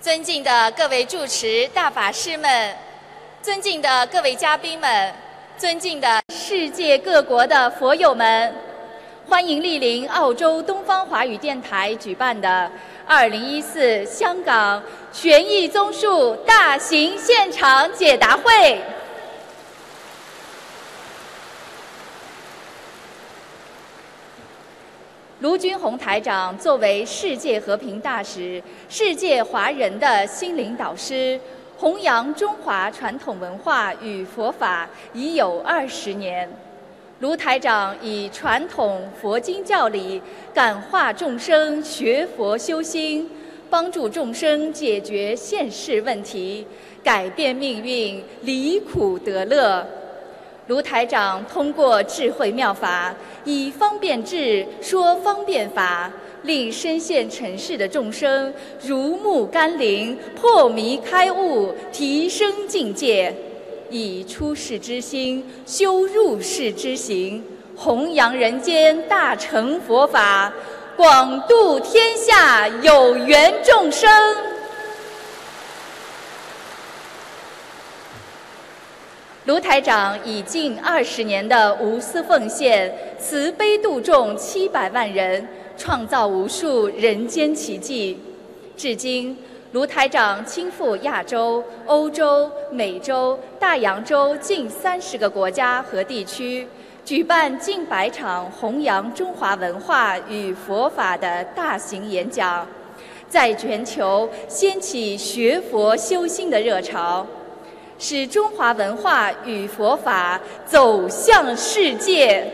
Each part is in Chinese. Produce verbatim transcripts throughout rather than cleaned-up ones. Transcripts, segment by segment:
尊敬的各位住持、大法师们，尊敬的各位嘉宾们，尊敬的世界各国的佛友们，欢迎莅临澳洲东方华语电台举办的二零一四香港悬疑综述大型现场解答会。卢军宏台长作为世界和平大使、世界华人的心灵导师，弘扬中华传统文化与佛法已有二十年。卢台长以传统佛经教理感化众生学佛修心，帮助众生解决现世问题，改变命运，离苦得乐。卢台长通过智慧妙法，以方便智说方便法，令深陷尘世的众生如沐甘霖，破迷开悟，提升境界，以出世之心修入世之行，弘扬人间大乘佛法，广度天下有缘众生。卢台长以近二十年的无私奉献，慈悲度众七百万人，创造无数人间奇迹。至今，卢台长亲赴亚洲、欧洲、美洲、大洋洲近三十个国家和地区，举办近百场弘扬中华文化与佛法的大型演讲，在全球掀起学佛修心的热潮，使中华文化与佛法走向世界。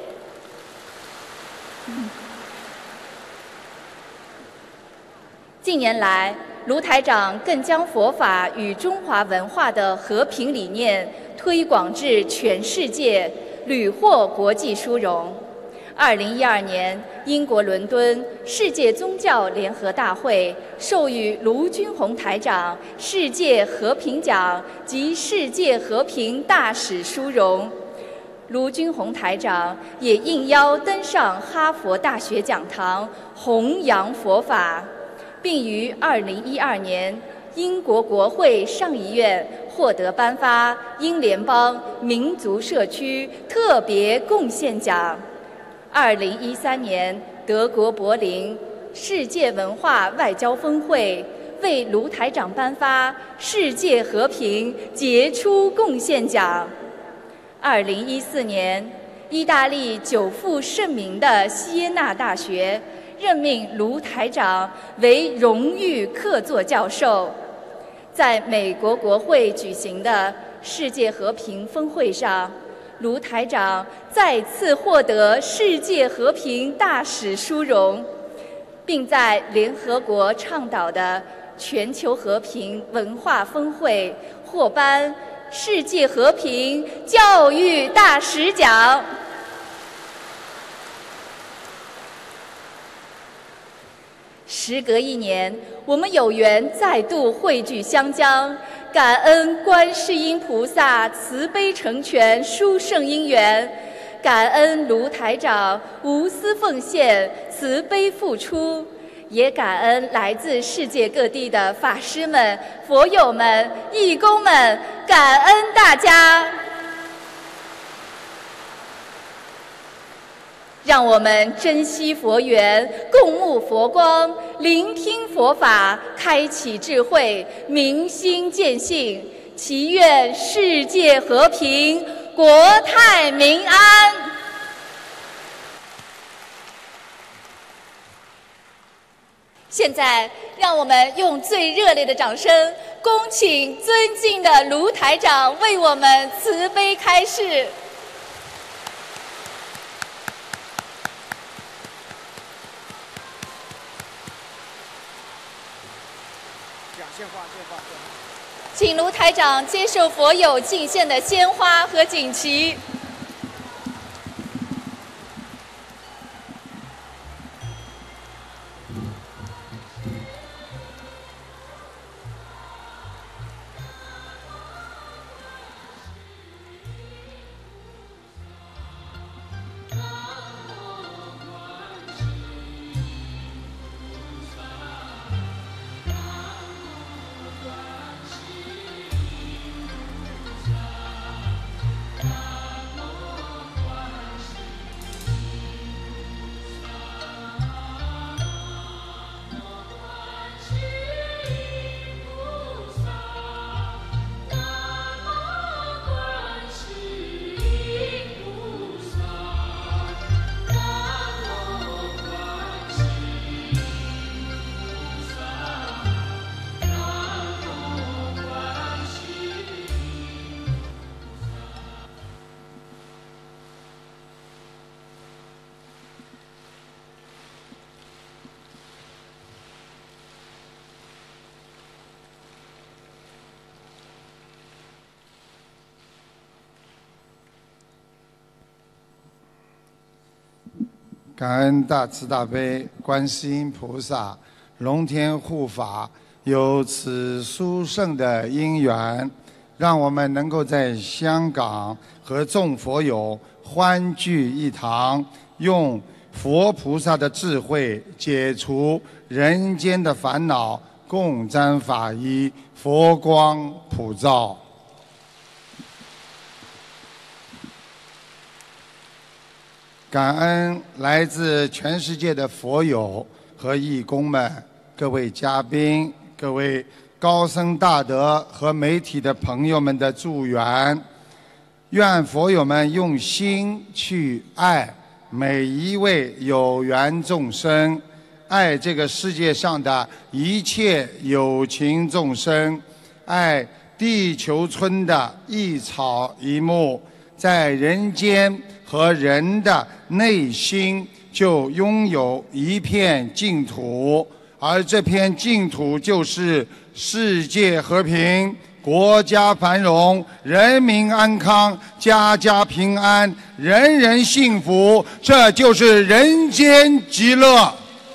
近年来，卢台长更将佛法与中华文化的和平理念推广至全世界，屡获国际殊荣。二零一二年，英国伦敦世界宗教联合大会授予卢军宏台长世界和平奖及世界和平大使殊荣。卢军宏台长也应邀登上哈佛大学讲堂，弘扬佛法，并于二零一二年英国国会上议院获得颁发英联邦民族社区特别贡献奖。二零一三年，德国柏林世界文化外交峰会为卢台长颁发世界和平杰出贡献奖。二零一四年，意大利久负盛名的锡耶纳大学任命卢台长为荣誉客座教授。在美国国会举行的世界和平峰会上，卢台长再次获得世界和平大使殊荣，并在联合国倡导的全球和平文化峰会获颁世界和平教育大使奖。时隔一年，我们有缘再度汇聚湘江，感恩观世音菩萨慈悲成全殊胜因缘，感恩卢台长无私奉献、慈悲付出，也感恩来自世界各地的法师们、佛友们、义工们，感恩大家。让我们珍惜佛缘，共沐佛光，聆听佛法，开启智慧，明心见性，祈愿世界和平，国泰民安。现在，让我们用最热烈的掌声，恭请尊敬的卢台长为我们慈悲开示。请卢台长接受佛友敬献的鲜花和锦旗。 感恩大慈大悲观世音菩萨、龙天护法，有此殊胜的因缘，让我们能够在香港和众佛友欢聚一堂，用佛菩萨的智慧解除人间的烦恼，共沾法衣，佛光普照。感恩来自全世界的佛友和义工们，各位嘉宾，各位高僧大德和媒体的朋友们的助缘，愿佛友们用心去爱每一位有缘众生，爱这个世界上的一切有情众生，爱地球村的一草一木，在人间和人的内心就拥有一片净土，而这片净土就是世界和平、国家繁荣、人民安康、家家平安、人人幸福，这就是人间极乐。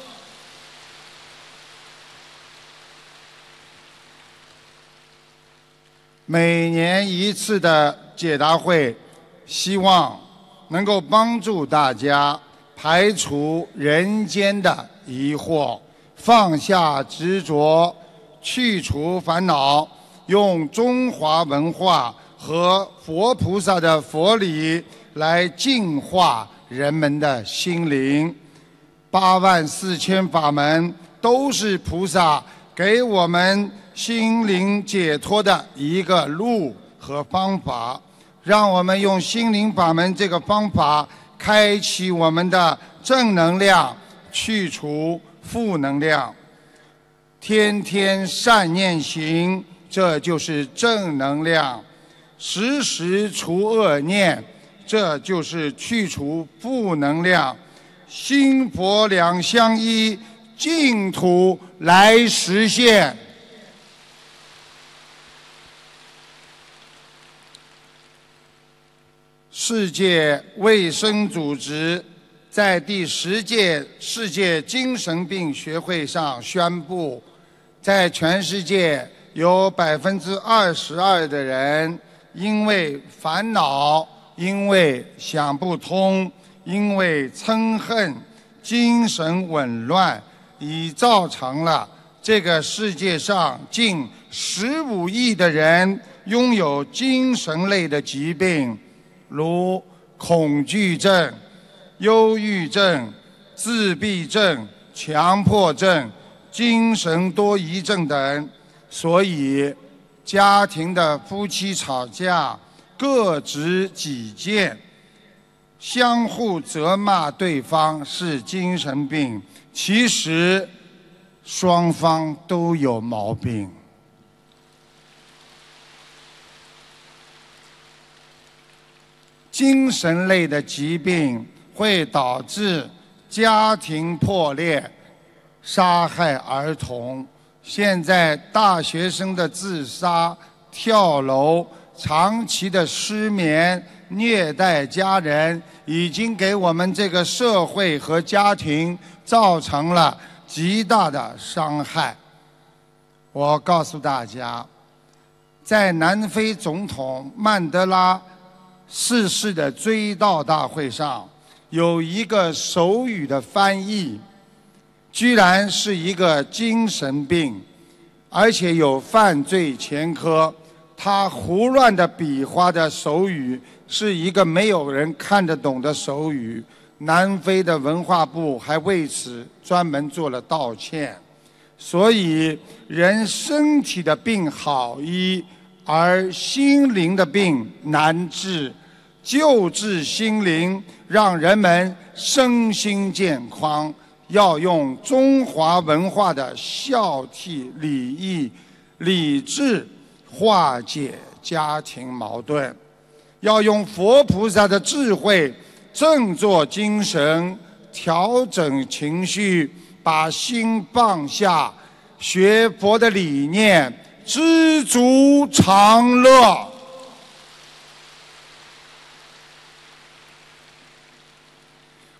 每年一次的解答会，希望能够帮助大家排除人间的疑惑，放下执着，去除烦恼，用中华文化和佛菩萨的佛理来净化人们的心灵。八万四千法门都是菩萨给我们心灵解脱的一个路和方法，让我们用心灵法门这个方法开启我们的正能量，去除负能量。天天善念行，这就是正能量；时时除恶念，这就是去除负能量。心佛两相依，净土来实现。世界卫生组织在第十届世界精神病学会上宣布，在全世界有百分之二十二的人因为烦恼、因为想不通、因为嗔恨、精神紊乱，已造成了这个世界上近十五亿的人拥有精神类的疾病，如恐惧症、忧郁症、自闭症、强迫症、精神多疑症等。所以家庭的夫妻吵架，各执己见，相互责骂对方是精神病，其实双方都有毛病。精神类的疾病会导致家庭破裂、杀害儿童。现在大学生的自杀、跳楼、长期的失眠、虐待家人，已经给我们这个社会和家庭造成了极大的伤害。我告诉大家，在南非总统曼德拉逝世的追悼大会上，有一个手语的翻译，居然是一个精神病，而且有犯罪前科。他胡乱的比划的手语是一个没有人看得懂的手语。南非的文化部还为此专门做了道歉。所以人身体的病好医，而心灵的病难治。救治心灵，让人们身心健康，要用中华文化的孝悌礼义理智化解家庭矛盾，要用佛菩萨的智慧振作精神，调整情绪，把心放下，学佛的理念，知足常乐。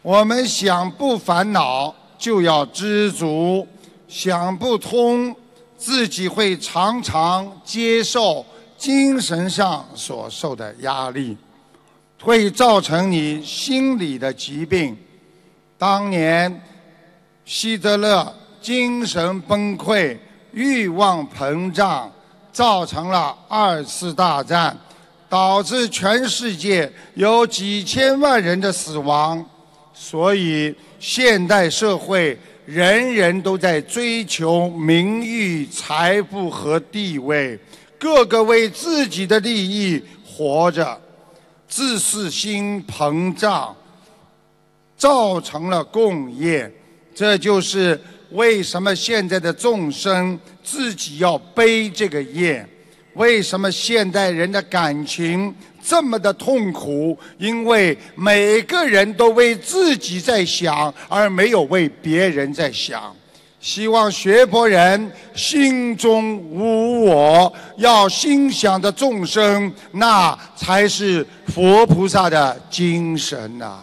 我们想不烦恼，就要知足；想不通，自己会常常接受精神上所受的压力，会造成你心理的疾病。当年希特勒精神崩溃、欲望膨胀，造成了二次大战，导致全世界有几千万人的死亡。所以现代社会人人都在追求名誉、财富和地位，个个为自己的利益活着，自私心膨胀，造成了共业。这就是为什么现在的众生自己要背这个业，为什么现代人的感情这么的痛苦，因为每个人都为自己在想，而没有为别人在想。希望学佛人心中无我，要心想的众生，那才是佛菩萨的精神啊。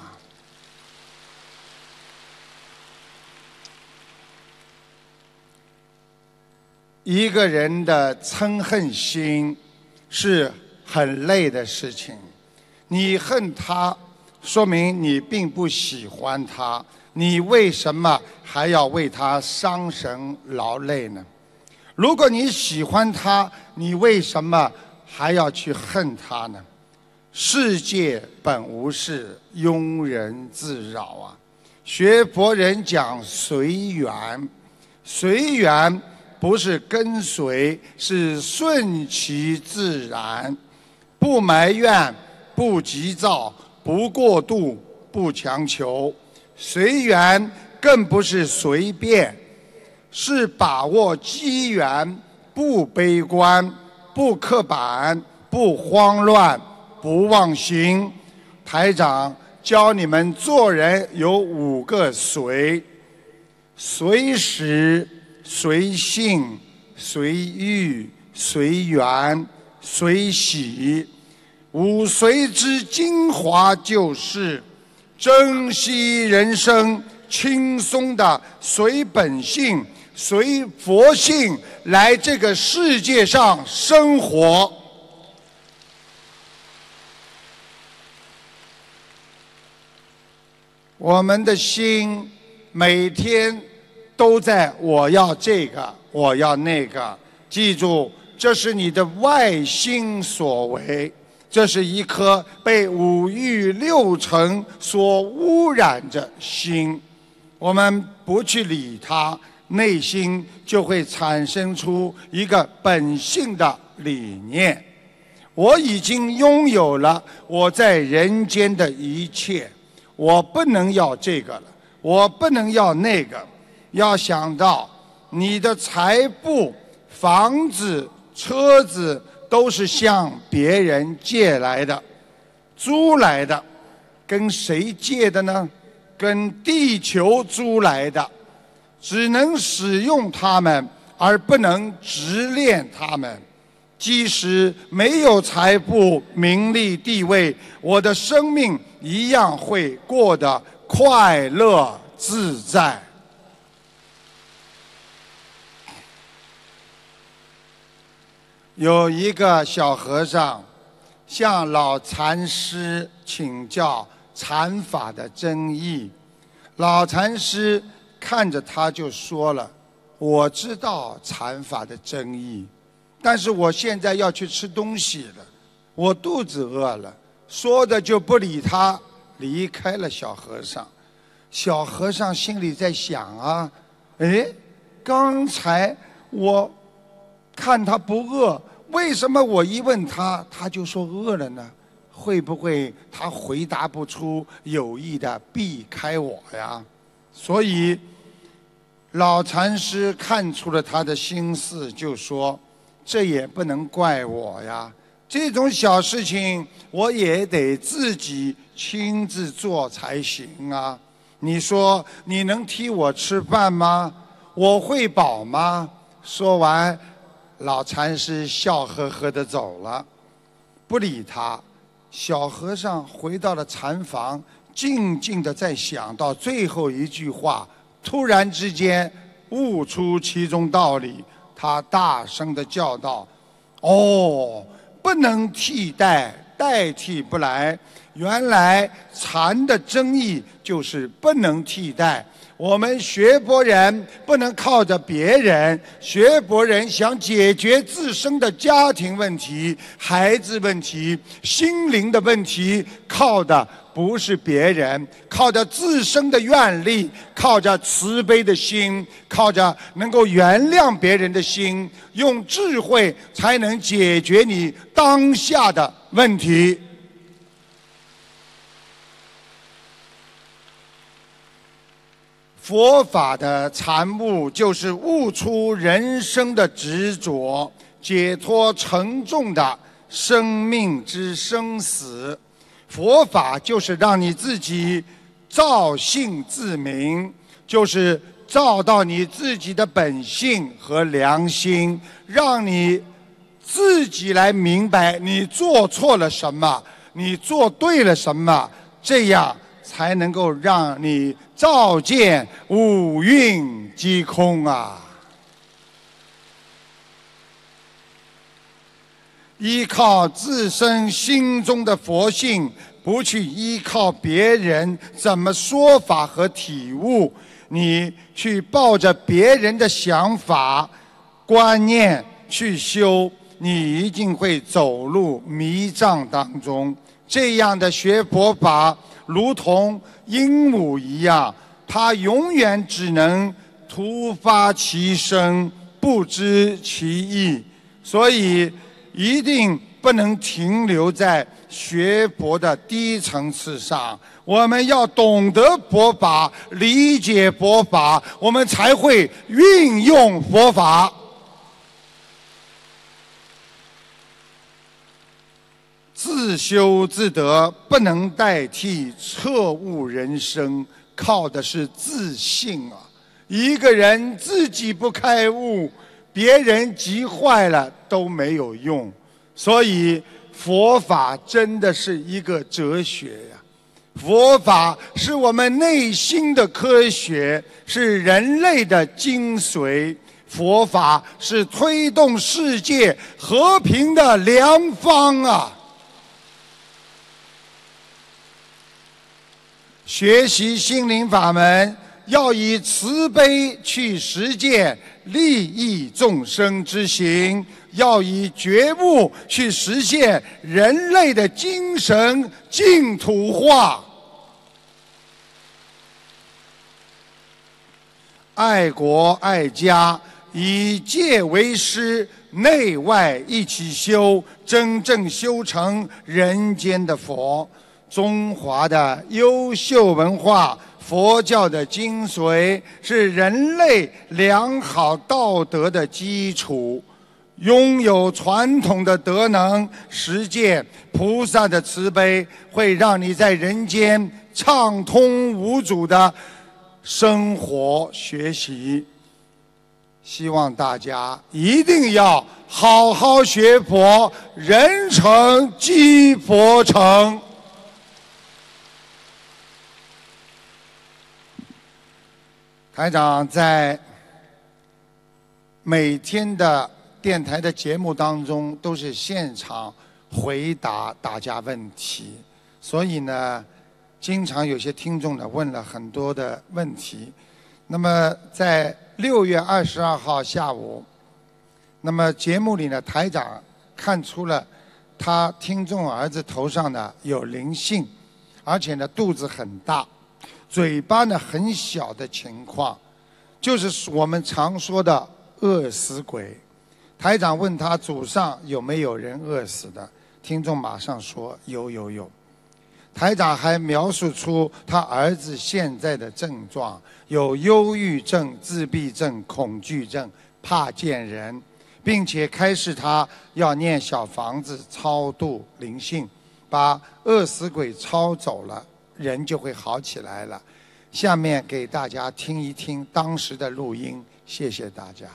一个人的嗔恨心是很累的事情，你恨他，说明你并不喜欢他，你为什么还要为他伤神劳累呢？如果你喜欢他，你为什么还要去恨他呢？世界本无事，庸人自扰啊！学佛人讲随缘，随缘不是跟随，是顺其自然，不埋怨，不急躁，不过度，不强求。随缘更不是随便，是把握机缘，不悲观，不刻板，不慌乱，不忘形。台长教你们做人有五个随：随时、随性、随遇、随缘、随喜。五随之精华就是珍惜人生，轻松的随本性、随佛性来这个世界上生活。我们的心每天都在我要这个，我要那个。记住，这是你的外心所为，这是一颗被五欲六尘所污染着心。我们不去理它，内心就会产生出一个本性的理念：我已经拥有了我在人间的一切，我不能要这个了，我不能要那个。要想到你的财富、房子、车子都是向别人借来的、租来的，跟谁借的呢？跟地球租来的，只能使用它们，而不能执念它们。即使没有财富、名利、地位，我的生命一样会过得快乐自在。有一个小和尚向老禅师请教禅法的真义，老禅师看着他就说了：我知道禅法的真义，但是我现在要去吃东西了，我肚子饿了。说的就不理他，离开了小和尚。小和尚心里在想啊，哎，刚才我看他不饿，为什么我一问他，他就说饿了呢？会不会他回答不出，有意的避开我呀？所以老禅师看出了他的心思，就说：这也不能怪我呀，这种小事情我也得自己亲自做才行啊。你说你能替我吃饭吗？我会饱吗？说完，老禅师笑呵呵地走了，不理他。小和尚回到了禅房， 静静的在想到最后一句话，突然之间悟出其中道理，他大声的叫道：“哦，不能替代，代替不来。原来禅的真义就是不能替代。我们学佛人不能靠着别人，学佛人想解决自身的家庭问题、孩子问题、心灵的问题，靠的不是别人，靠着自身的愿力，靠着慈悲的心，靠着能够原谅别人的心，用智慧才能解决你当下的问题。”佛法的禅悟就是悟出人生的执着，解脱沉重的生命之生死。佛法就是让你自己照性自明，就是照到你自己的本性和良心，让你自己来明白你做错了什么，你做对了什么，这样才能够让你照见五蕴皆空啊！依靠自身心中的佛性，不去依靠别人怎么说法和体悟，你去抱着别人的想法、观念去修，你一定会走入迷障当中。这样的学佛法，如同鹦鹉一样，它永远只能突发奇声，不知其意。所以一定不能停留在学佛的低层次上，我们要懂得佛法，理解佛法，我们才会运用佛法。自修自得不能代替彻悟人生，靠的是自信啊！一个人自己不开悟，别人急坏了都没有用。所以佛法真的是一个哲学呀、啊！佛法是我们内心的科学，是人类的精髓。佛法是推动世界和平的良方啊！学习心灵法门，要以慈悲去实践利益众生之行，要以觉悟去实现人类的精神净土化。爱国爱家，以戒为师，内外一起修，真正修成人间的佛。中华的优秀文化，佛教的精髓，是人类良好道德的基础。拥有传统的德能，实践菩萨的慈悲，会让你在人间畅通无阻的生活学习。希望大家一定要好好学佛，人成即佛成。台长在每天的电台的节目当中都是现场回答大家问题，所以呢，经常有些听众呢问了很多的问题。那么在六月二十二号下午，那么节目里呢，台长看出了他听众儿子头上呢有灵性，而且呢肚子很大，嘴巴呢很小的情况，就是我们常说的饿死鬼。台长问他祖上有没有人饿死的，听众马上说有有有。台长还描述出他儿子现在的症状，有忧郁症、自闭症、恐惧症、怕见人，并且开示他要念小房子超度灵性，把饿死鬼超走了，人就会好起来了。下面给大家听一听当时的录音，谢谢大家。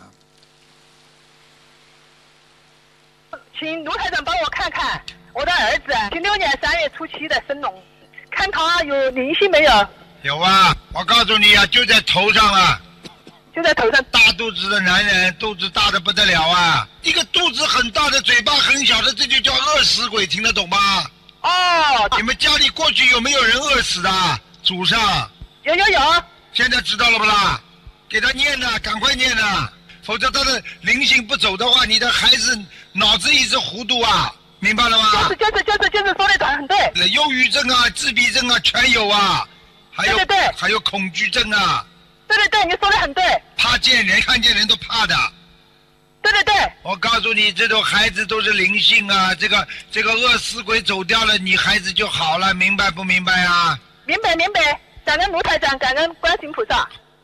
请卢台长帮我看看我的儿子，七六年三月初七的生龙， 看他有灵性没有？ 有啊，我告诉你啊，就在头上啊。 就在头上。 大肚子的男人，肚子大的不得了啊！一个肚子很大的，嘴巴很小的，这就叫饿死鬼，听得懂吗？ 哦。 你们家里过去有没有人饿死的？祖上。 有有有。 现在知道了不啦？给他念呐，赶快念呐，否则他的灵性不走的话，你的孩子脑子一直糊涂啊，明白了吗？ 就是就是就是就是说的很对。 忧郁症啊，自闭症啊，全有啊，还有对对对， 还有恐惧症啊。 对对对，你说的很对。 怕见人，看见人都怕的。 对对对。 我告诉你，这种孩子都是灵性啊，这个这个饿死鬼走掉了，你孩子就好了，明白不明白啊？ 明白明白，感恩卢台长，感恩观世音菩萨。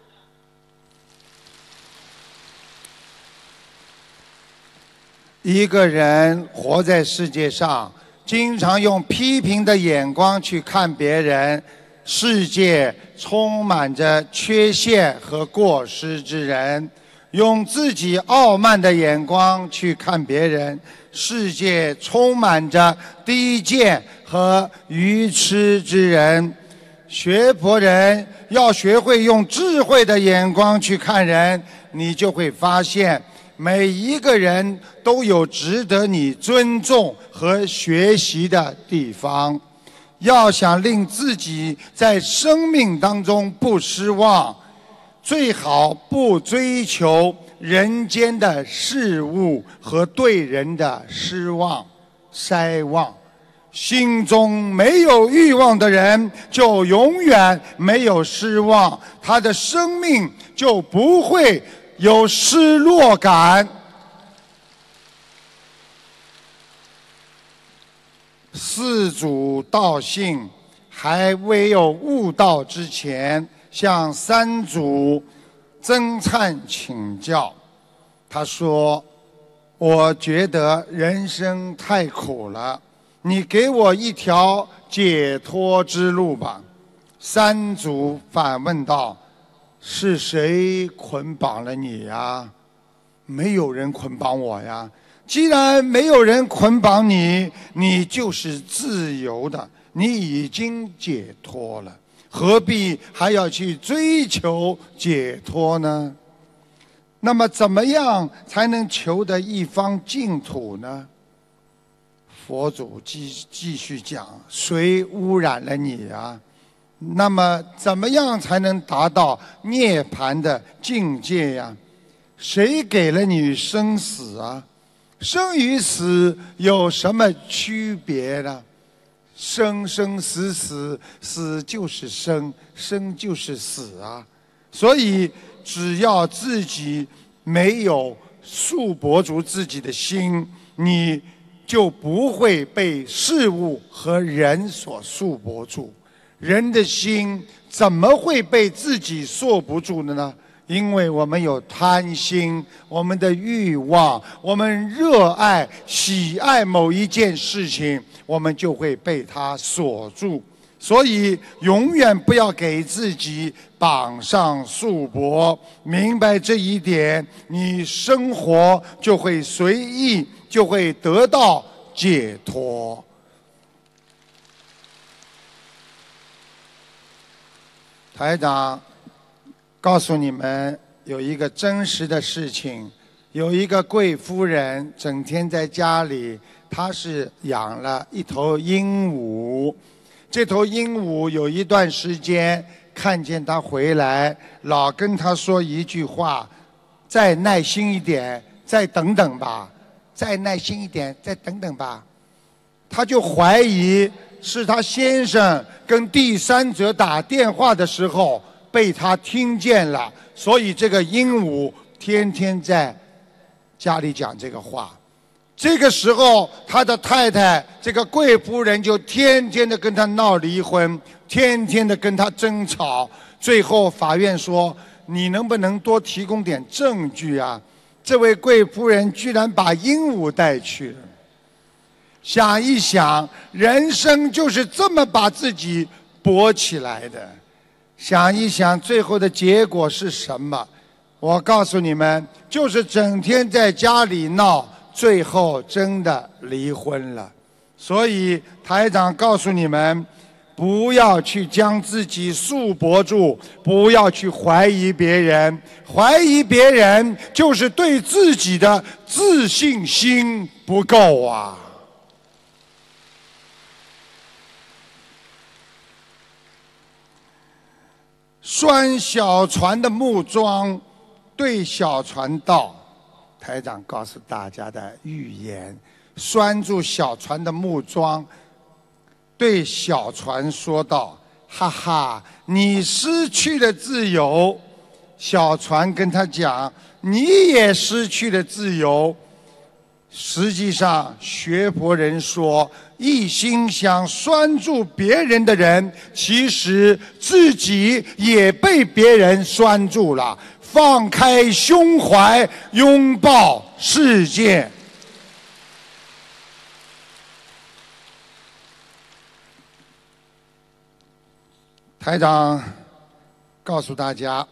一个人活在世界上，经常用批评的眼光去看别人，世界充满着缺陷和过失之人，用自己傲慢的眼光去看别人，世界充满着低贱和愚痴之人。学佛人要学会用智慧的眼光去看人，你就会发现每一个人都有值得你尊重和学习的地方。要想令自己在生命当中不失望，最好不追求人间的事物和对人的失望、筛望。心中没有欲望的人，就永远没有失望，他的生命就不会有失落感。四祖道信还未有悟道之前，向三祖曾粲请教。他说：我觉得人生太苦了，你给我一条解脱之路吧。三祖反问道：是谁捆绑了你呀？没有人捆绑我呀。既然没有人捆绑你，你就是自由的，你已经解脱了，何必还要去追求解脱呢？那么怎么样才能求得一方净土呢？佛祖继继续讲：谁污染了你啊？那么怎么样才能达到涅槃的境界呀？谁给了你生死啊？生与死有什么区别呢？生生死死，死就是生，生就是死啊。所以只要自己没有束缚住自己的心，你就不会被事物和人所束缚住。人的心怎么会被自己束缚住的呢？因为我们有贪心，我们的欲望，我们热爱、喜爱某一件事情，我们就会被它锁住。所以永远不要给自己绑上束缚，明白这一点，你生活就会随意，就会得到解脱。台长告诉你们有一个真实的事情，有一个贵夫人整天在家里，她是养了一头鹦鹉。这头鹦鹉有一段时间看见她回来，老跟她说一句话：再耐心一点，再等等吧，再耐心一点，再等等吧。她就怀疑是她先生跟第三者打电话的时候被他听见了，所以这个鹦鹉天天在家里讲这个话。这个时候他的太太这个贵夫人就天天的跟他闹离婚，天天的跟他争吵。最后法院说：你能不能多提供点证据啊？这位贵夫人居然把鹦鹉带去了。想一想，人生就是这么把自己搏起来的。想一想最后的结果是什么？我告诉你们，就是整天在家里闹，最后真的离婚了。所以台长告诉你们， 不要去将自己束缚住，不要去怀疑别人，怀疑别人就是对自己的自信心不够啊。拴小船的木桩对小船道，台长告诉大家的预言，拴住小船的木桩对小船说道：哈哈，你失去了自由。小船跟他讲，你也失去了自由。实际上学佛人说，一心想拴住别人的人，其实自己也被别人拴住了。放开胸怀，拥抱世界。台长告诉大家，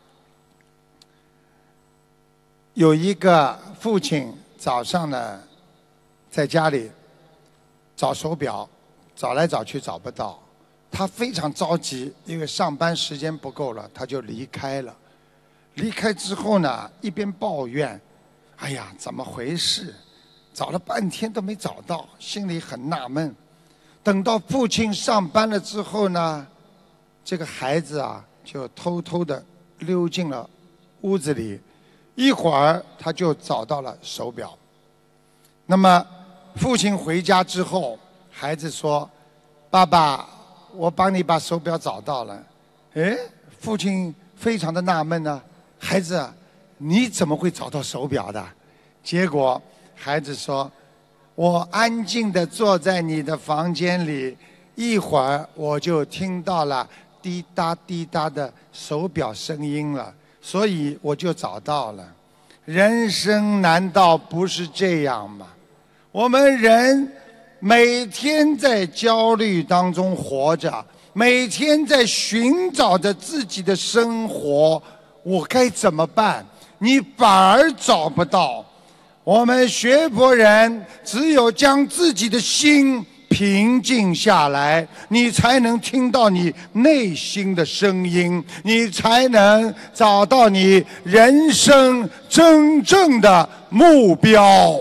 有一个父亲早上呢，在家里找手表，找来找去找不到，他非常着急，因为上班时间不够了，他就离开了。离开之后呢，一边抱怨：“哎呀，怎么回事？找了半天都没找到，心里很纳闷。”等到父亲上班了之后呢，这个孩子啊，就偷偷地溜进了屋子里，一会儿他就找到了手表。那么父亲回家之后，孩子说：“爸爸，我帮你把手表找到了。”哎，父亲非常的纳闷呢，孩子，你怎么会找到手表的？结果孩子说：“我安静地坐在你的房间里，一会儿我就听到了滴答滴答的手表声音了，所以我就找到了。”人生难道不是这样吗？我们人每天在焦虑当中活着，每天在寻找着自己的生活，我该怎么办？你反而找不到。我们学佛人只有将自己的心平静下来，你才能听到你内心的声音，你才能找到你人生真正的目标。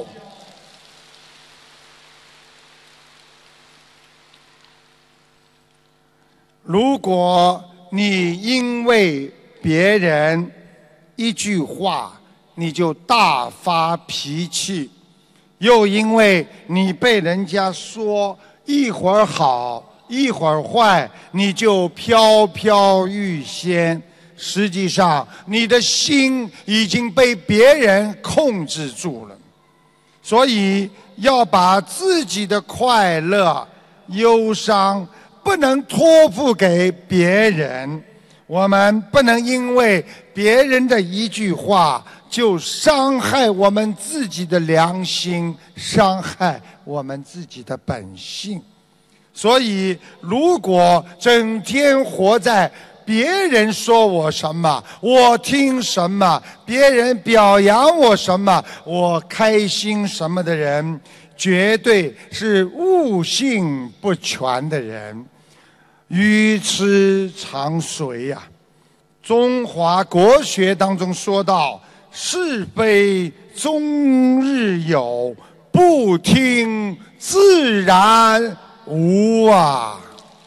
如果你因为别人一句话你就大发脾气，又因为你被人家说一会儿好一会儿坏，你就飘飘欲仙，实际上你的心已经被别人控制住了。所以要把自己的快乐忧伤不能托付给别人，我们不能因为别人的一句话就伤害我们自己的良心，伤害我们自己的本性。所以如果整天活在别人说我什么我听什么，别人表扬我什么我开心什么的人，绝对是悟性不全的人，愚痴常随呀、啊。中华国学当中说到，是非终日有，不听自然无啊。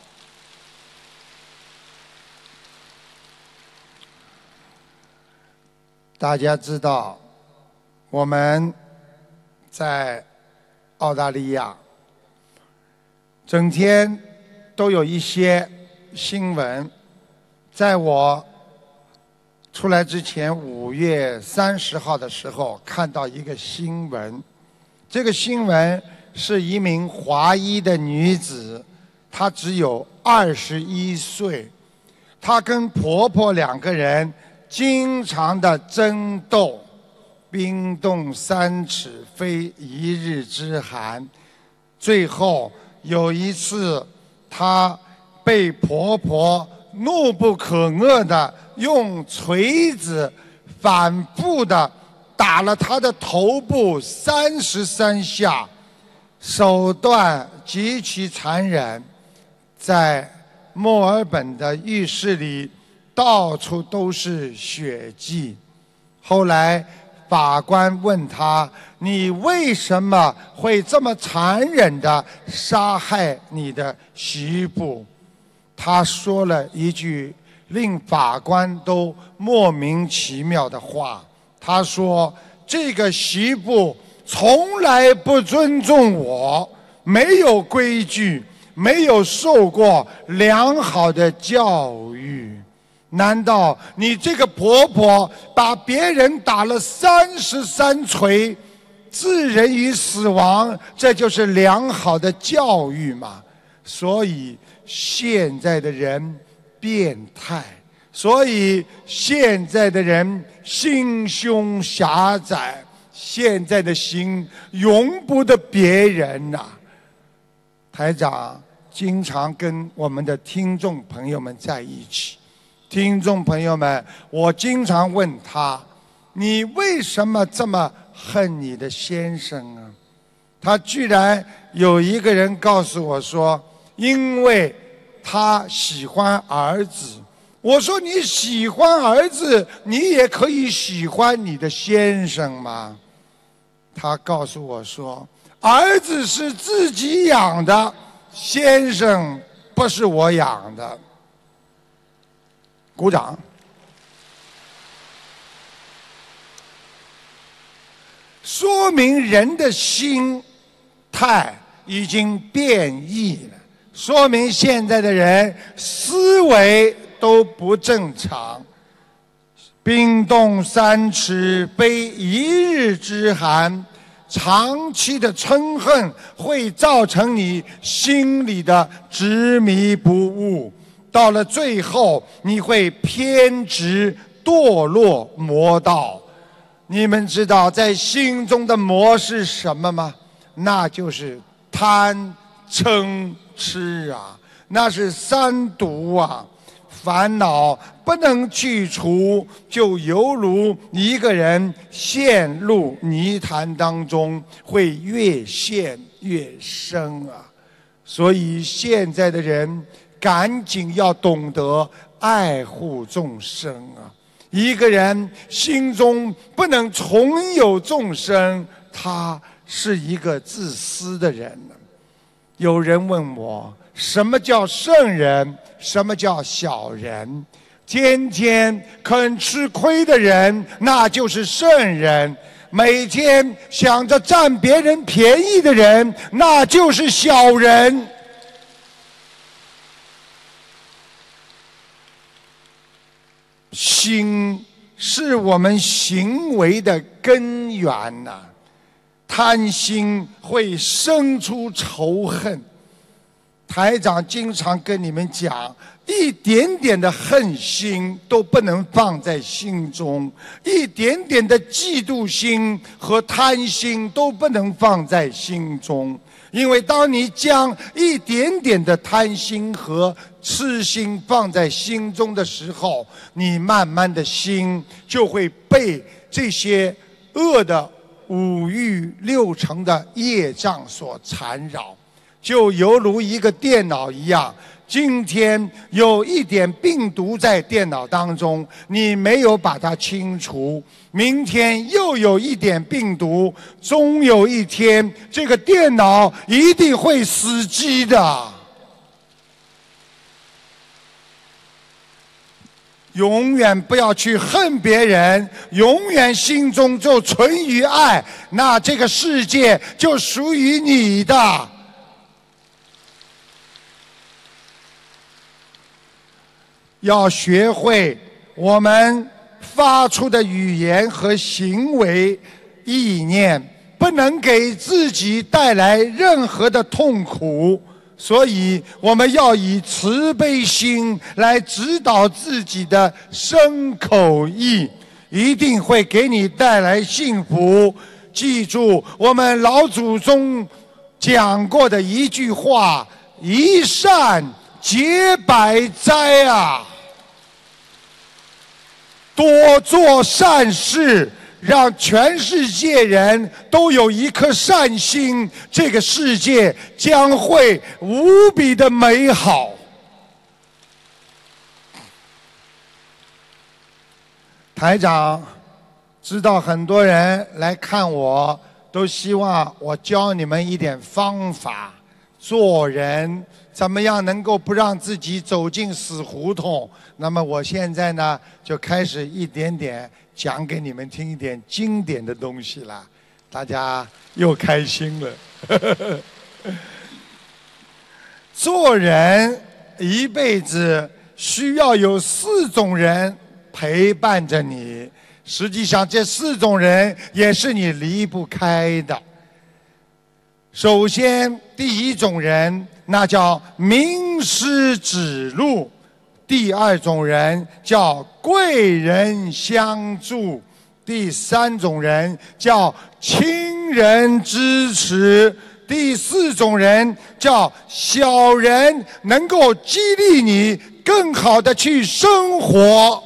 大家知道，我们在澳大利亚整天都有一些新闻。在我出来之前，五月三十号的时候看到一个新闻，这个新闻是一名华裔的女子，她只有二十一岁，她跟婆婆两个人经常的争斗，冰冻三尺非一日之寒。最后有一次，她被婆婆怒不可遏的用锤子反复的打了她的头部三十三下，手段极其残忍。 在墨尔本的浴室里到处都是血迹。后来法官问他：你为什么会这么残忍地杀害你的媳妇？他说了一句令法官都莫名其妙的话，他说：这个媳妇从来不尊重我，没有规矩，没有受过良好的教育。难道你这个婆婆把别人打了三十三锤，置人于死亡，这就是良好的教育吗？所以现在的人变态，所以现在的人心胸狭窄，现在的心容不得别人呐、啊。台长经常跟我们的听众朋友们在一起，听众朋友们，我经常问他：你为什么这么恨你的先生啊？他居然有一个人告诉我说：因为他喜欢儿子。我说：你喜欢儿子，你也可以喜欢你的先生吗？他告诉我说：儿子是自己养的，先生不是我养的。鼓掌。说明人的心态已经变异了，说明现在的人思维都不正常。冰冻三尺非一日之寒，长期的嗔恨会造成你心里的执迷不悟，到了最后你会偏执堕落魔道。你们知道在心中的魔是什么吗？那就是贪嗔痴啊，那是三毒啊。烦恼不能去除，就犹如一个人陷入泥潭当中，会越陷越深啊。所以现在的人赶紧要懂得爱护众生啊。一个人心中不能存有众生，他是一个自私的人。有人问我，什么叫圣人，什么叫小人？天天肯吃亏的人，那就是圣人；每天想着占别人便宜的人，那就是小人。心是我们行为的根源呐、啊，贪心会生出仇恨。台长经常跟你们讲，一点点的恨心都不能放在心中，一点点的嫉妒心和贪心都不能放在心中。因为当你将一点点的贪心和痴心放在心中的时候，你慢慢的心就会被这些恶的五欲六尘的业障所缠绕，就犹如一个电脑一样，今天有一点病毒在电脑当中，你没有把它清除，明天又有一点病毒，终有一天这个电脑一定会死机的。永远不要去恨别人，永远心中就存于爱，那这个世界就属于你的。要学会我们发出的语言和行为意念不能给自己带来任何的痛苦，所以我们要以慈悲心来指导自己的身口意，一定会给你带来幸福。记住我们老祖宗讲过的一句话，一善解百灾啊！多做善事，让全世界人都有一颗善心，这个世界将会无比的美好。 台长知道很多人来看我，都希望我教你们一点方法，做人怎么样能够不让自己走进死胡同。那么我现在呢，就开始一点点讲给你们听一点经典的东西了，大家又开心了。做人一辈子需要有四种人陪伴着你，实际上这四种人也是你离不开的。首先，第一种人那叫名师指路，第二种人叫贵人相助，第三种人叫亲人支持，第四种人叫小人能够激励你更好的去生活。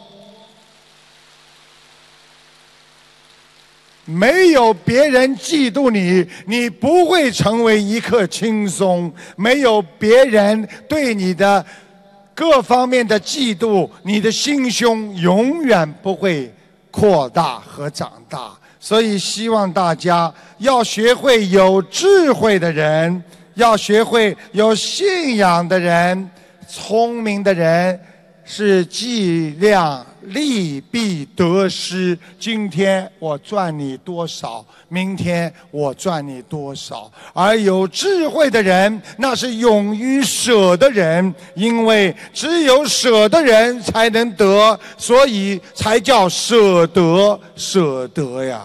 没有别人嫉妒你，你不会成为一颗轻松；没有别人对你的各方面的嫉妒，你的心胸永远不会扩大和长大。所以希望大家要学会有智慧的人，要学会有信仰的人。聪明的人是计量利弊得失，今天我赚你多少，明天我赚你多少。而有智慧的人，那是勇于舍的人，因为只有舍的人才能得，所以才叫舍得，舍得呀。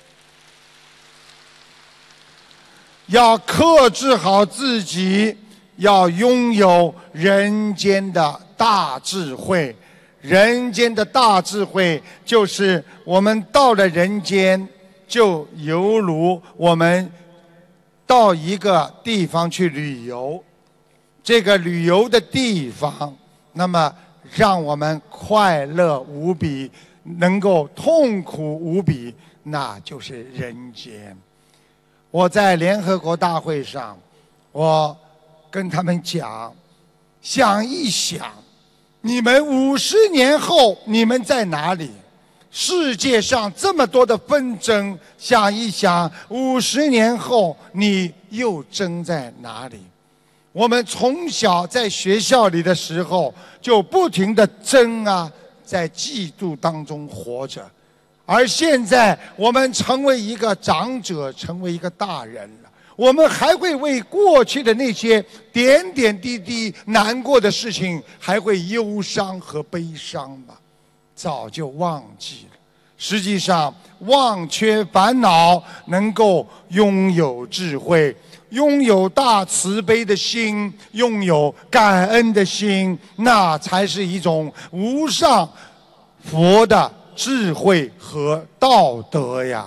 要克制好自己，要拥有人间的大智慧。人间的大智慧就是我们到了人间，就犹如我们到一个地方去旅游，这个旅游的地方，那么让我们快乐无比，能够痛苦无比，那就是人间。我在联合国大会上，我跟他们讲，想一想，你们五十年后你们在哪里？世界上这么多的纷争，想一想，五十年后你又争在哪里？我们从小在学校里的时候就不停地争啊，在嫉妒当中活着。而现在我们成为一个长者，成为一个大人了，我们还会为过去的那些点点滴滴难过的事情还会忧伤和悲伤吗？早就忘记了。实际上，忘却烦恼，能够拥有智慧，拥有大慈悲的心，拥有感恩的心，那才是一种无上佛的智慧和道德呀。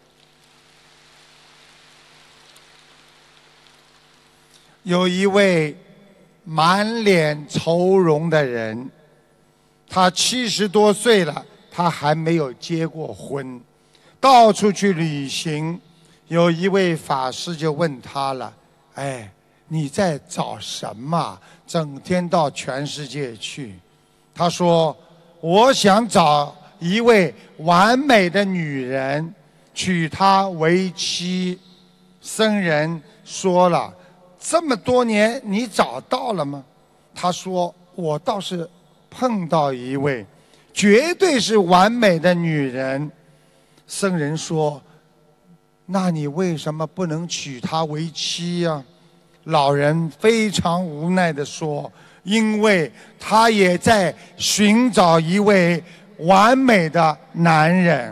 有一位满脸愁容的人，他七十多岁了，他还没有结过婚，到处去旅行。有一位法师就问他了：哎，你在找什么？整天到全世界去。他说：我想找一位完美的女人，娶她为妻。僧人说了：这么多年你找到了吗？他说：我倒是碰到一位绝对是完美的女人。僧人说：那你为什么不能娶她为妻呀？老人非常无奈地说：因为他也在寻找一位完美的男人。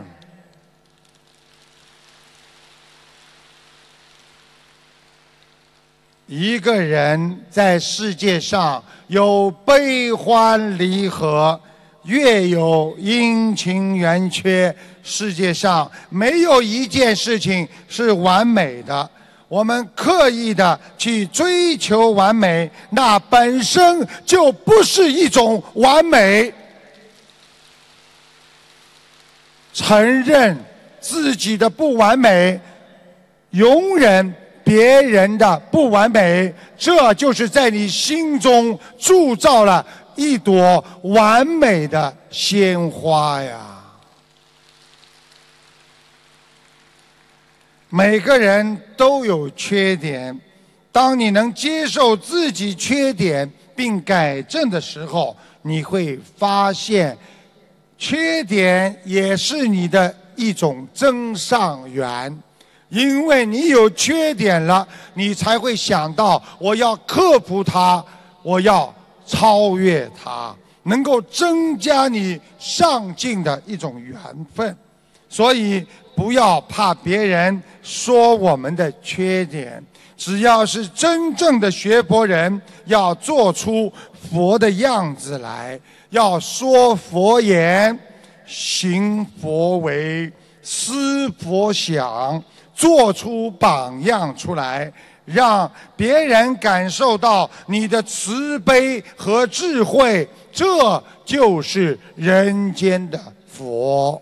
一个人在世界上有悲欢离合，月有阴晴圆缺，世界上没有一件事情是完美的。我们刻意的去追求完美，那本身就不是一种完美。承认自己的不完美，容忍别人的不完美，这就是在你心中铸造了一朵完美的鲜花呀。 每个人都有缺点，当你能接受自己缺点并改正的时候，你会发现缺点也是你的一种增上缘。因为你有缺点了，你才会想到我要克服它，我要超越它，能够增加你上进的一种缘分。所以不要怕别人说我们的缺点，只要是真正的学佛人，要做出佛的样子来，要说佛言，行佛为，思佛想，做出榜样出来，让别人感受到你的慈悲和智慧，这就是人间的佛。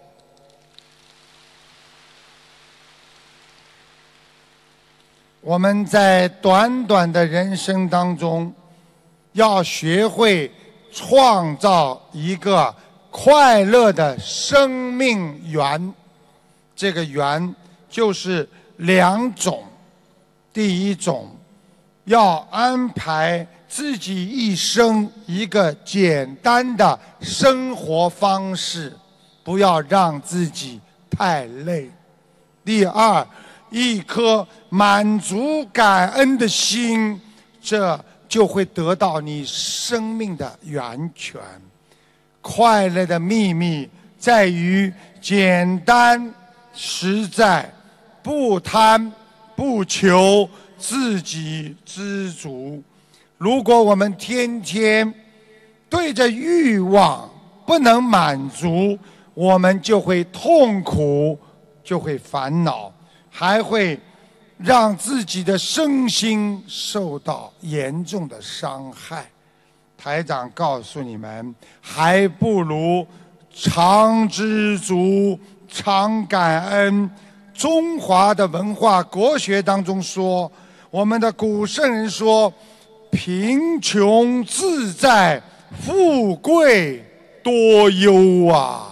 我们在短短的人生当中，要学会创造一个快乐的生命缘。这个缘就是两种，第一种，要安排自己一生一个简单的生活方式，不要让自己太累。第二，一颗满足感恩的心，这就会得到你生命的源泉。快乐的秘密在于简单实在，不贪不求，自己知足。如果我们天天对着欲望不能满足，我们就会痛苦，就会烦恼，还会让自己的身心受到严重的伤害。台长告诉你们，还不如常知足，常感恩。中华的文化国学当中说，我们的古圣人说，贫穷自在，富贵多忧啊。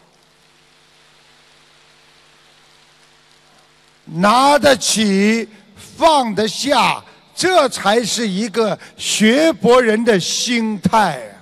拿得起，放得下，这才是一个学佛人的心态啊。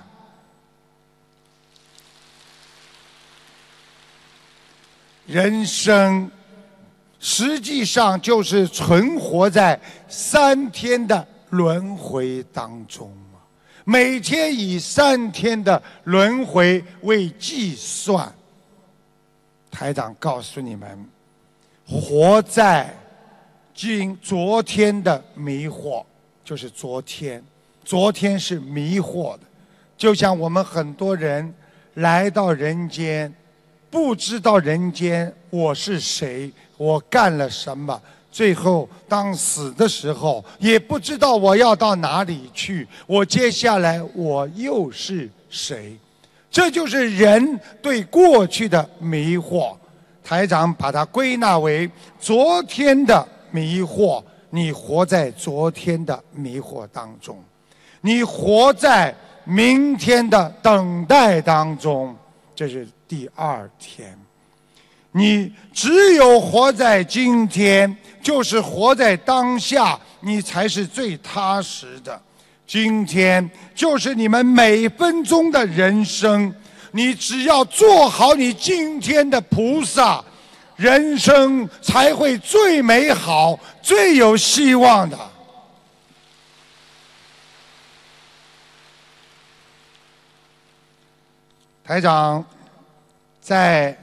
人生实际上就是存活在三天的轮回当中啊，每天以三天的轮回为计算。台长告诉你们，活在今昨天的迷惑，就是昨天，昨天是迷惑的。就像我们很多人来到人间，不知道人间我是谁，我干了什么，最后当死的时候也不知道我要到哪里去，我接下来我又是谁。这就是人对过去的迷惑。台长把它归纳为昨天的迷惑，你活在昨天的迷惑当中，你活在明天的等待当中，这是第二天。你只有活在今天，就是活在当下，你才是最踏实的。今天就是你们每分钟的人生，你只要做好你今天的菩萨，人生才会最美好，最有希望的。台长在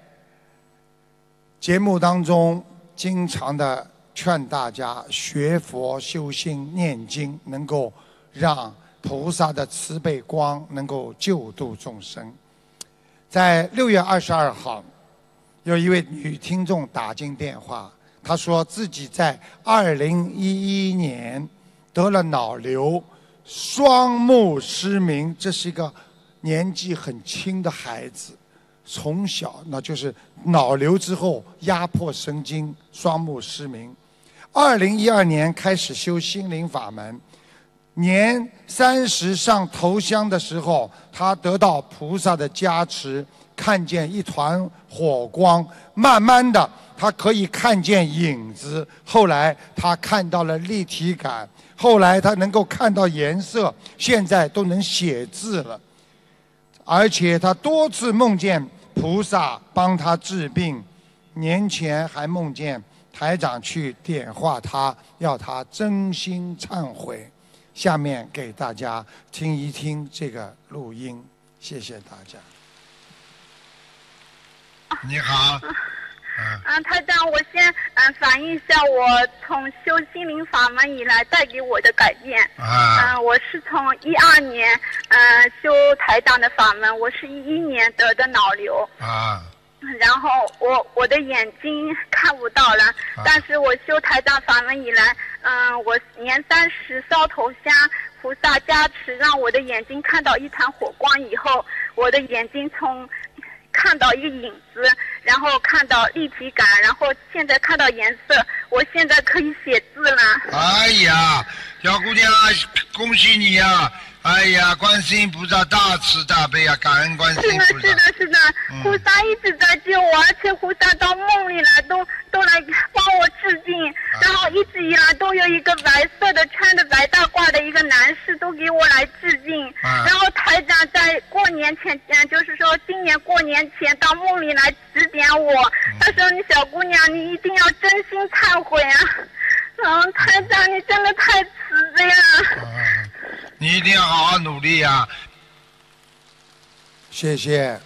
节目当中经常的劝大家学佛修心念经，能够让菩萨的慈悲光能够救度众生。在六月二十二号，有一位女听众打进电话，她说自己在二零一一年得了脑瘤，双目失明，这是一个年纪很轻的孩子，从小那就是脑瘤之后压迫神经，双目失明。二零一二年开始修心灵法门，年三十上头香的时候，他得到菩萨的加持，看见一团火光，慢慢的他可以看见影子，后来他看到了立体感，后来他能够看到颜色，现在都能写字了。而且他多次梦见菩萨帮他治病，年前还梦见台长去点化他，要他真心忏悔。下面给大家听一听这个录音，谢谢大家。你好。 嗯、啊，台长，我先嗯反映一下我从修心灵法门以来带给我的改变。啊。嗯，我是从一二年嗯修台长的法门，我是一一年得的脑瘤。啊。然后我我的眼睛看不到了，啊、但是我修台长法门以来，嗯，我年三十烧头香，菩萨加持，让我的眼睛看到一团火光以后，我的眼睛从看到一个影子，然后看到立体感，然后现在看到颜色，我现在可以写字了。 哎呀，小姑娘，恭喜你呀！哎呀，观世音菩萨大慈大悲啊，感恩观世音菩萨。 是的，是的，是的，嗯、菩萨一直在救我，而且菩萨到梦里来都都来帮我治病，啊、然后一直以来都有一个白色的穿着白大褂的一个男士都给我来治病，啊、然后台长在过年前，嗯，就是说今年过年前到梦里来指点我，嗯、他说你小姑娘你一定要真心忏悔啊，嗯，台长你真的太慈悲了。啊你一定要好好努力呀！谢谢。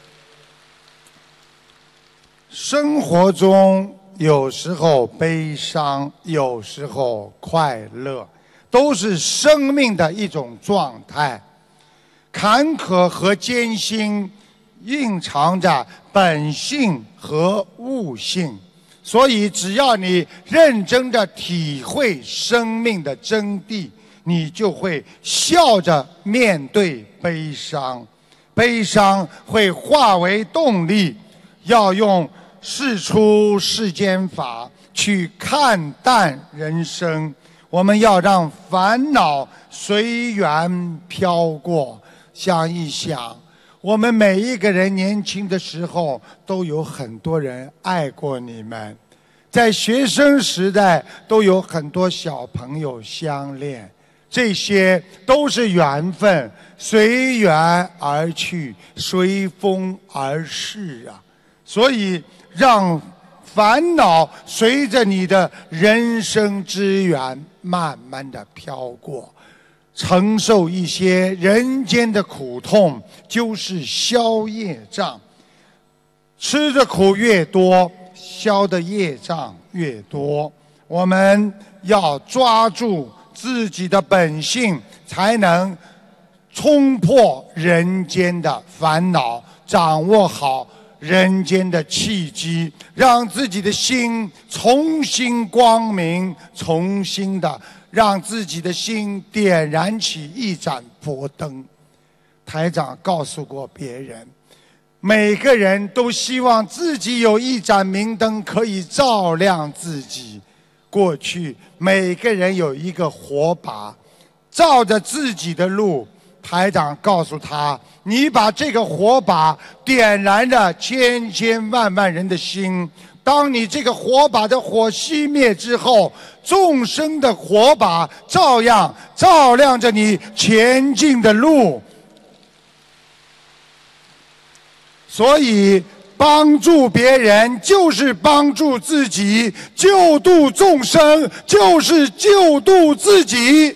生活中有时候悲伤，有时候快乐，都是生命的一种状态。坎坷和艰辛蕴藏着本性和悟性，所以只要你认真地体会生命的真谛，你就会笑着面对悲伤，悲伤会化为动力，要用世出世间法去看淡人生。我们要让烦恼随缘飘过。想一想，我们每一个人年轻的时候都有很多人爱过你们，在学生时代都有很多小朋友相恋，这些都是缘分，随缘而去，随风而逝啊！所以让烦恼随着你的人生之缘慢慢的飘过，承受一些人间的苦痛，就是消业障。吃的苦越多，消的业障越多。我们要抓住自己的本性，才能冲破人间的烦恼，掌握好人间的契机，让自己的心重新光明，重新的让自己的心点燃起一盏佛灯。台长告诉过别人，每个人都希望自己有一盏明灯可以照亮自己。过去每个人有一个火把，照着自己的路。台长告诉他，你把这个火把点燃了千千万万人的心，当你这个火把的火熄灭之后，众生的火把照样照亮着你前进的路。所以帮助别人就是帮助自己，救度众生就是救度自己。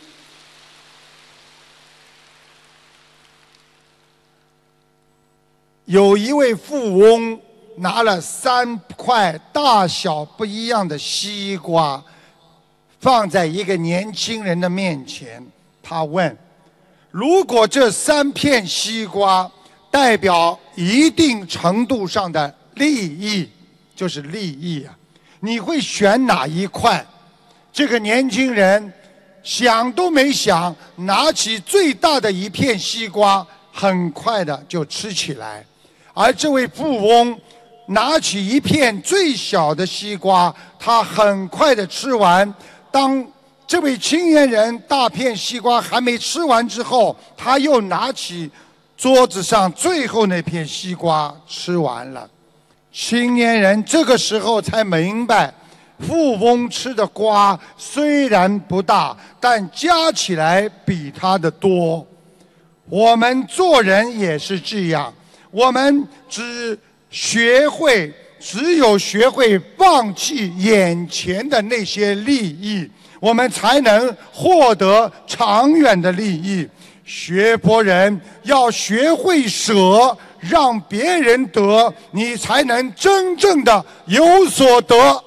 有一位富翁拿了三块大小不一样的西瓜，放在一个年轻人的面前。他问：如果这三片西瓜代表一定程度上的利益，就是利益啊，你会选哪一块？这个年轻人想都没想，拿起最大的一片西瓜，很快的就吃起来。而这位富翁拿起一片最小的西瓜，他很快的吃完。当这位青年人大片西瓜还没吃完之后，他又拿起桌子上最后那片西瓜吃完了。 青年人这个时候才明白，富翁吃的瓜虽然不大，但加起来比他的多。我们做人也是这样，我们只学会，只有学会放弃眼前的那些利益，我们才能获得长远的利益。学佛人要学会舍，让别人得，你才能真正的有所得。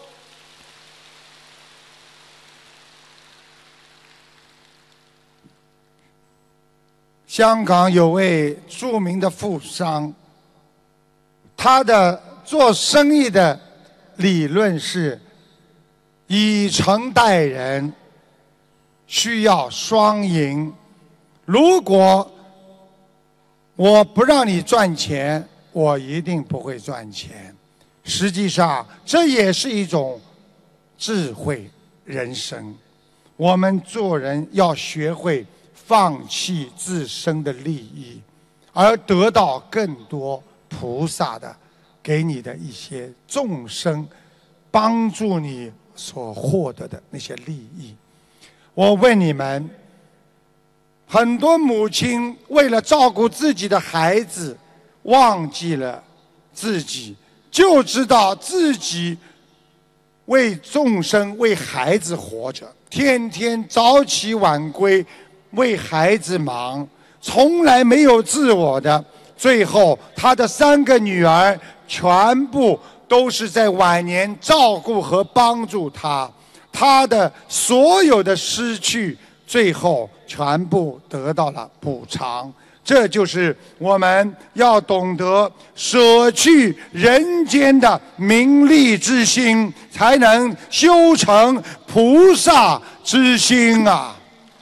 香港有位著名的富商，他的做生意的理论是以诚待人，需要双赢。如果我不让你赚钱，我一定不会赚钱。实际上，这也是一种智慧人生。我们做人要学会放弃自身的利益，而得到更多菩萨的给你的一些众生帮助你所获得的那些利益。我问你们，很多母亲为了照顾自己的孩子，忘记了自己，就知道自己为众生、为孩子活着，天天早起晚归，为孩子忙，从来没有自我的。最后，他的三个女儿全部都是在晚年照顾和帮助他，他的所有的失去，最后全部得到了补偿。这就是我们要懂得舍去人间的名利之心，才能修成菩萨之心啊！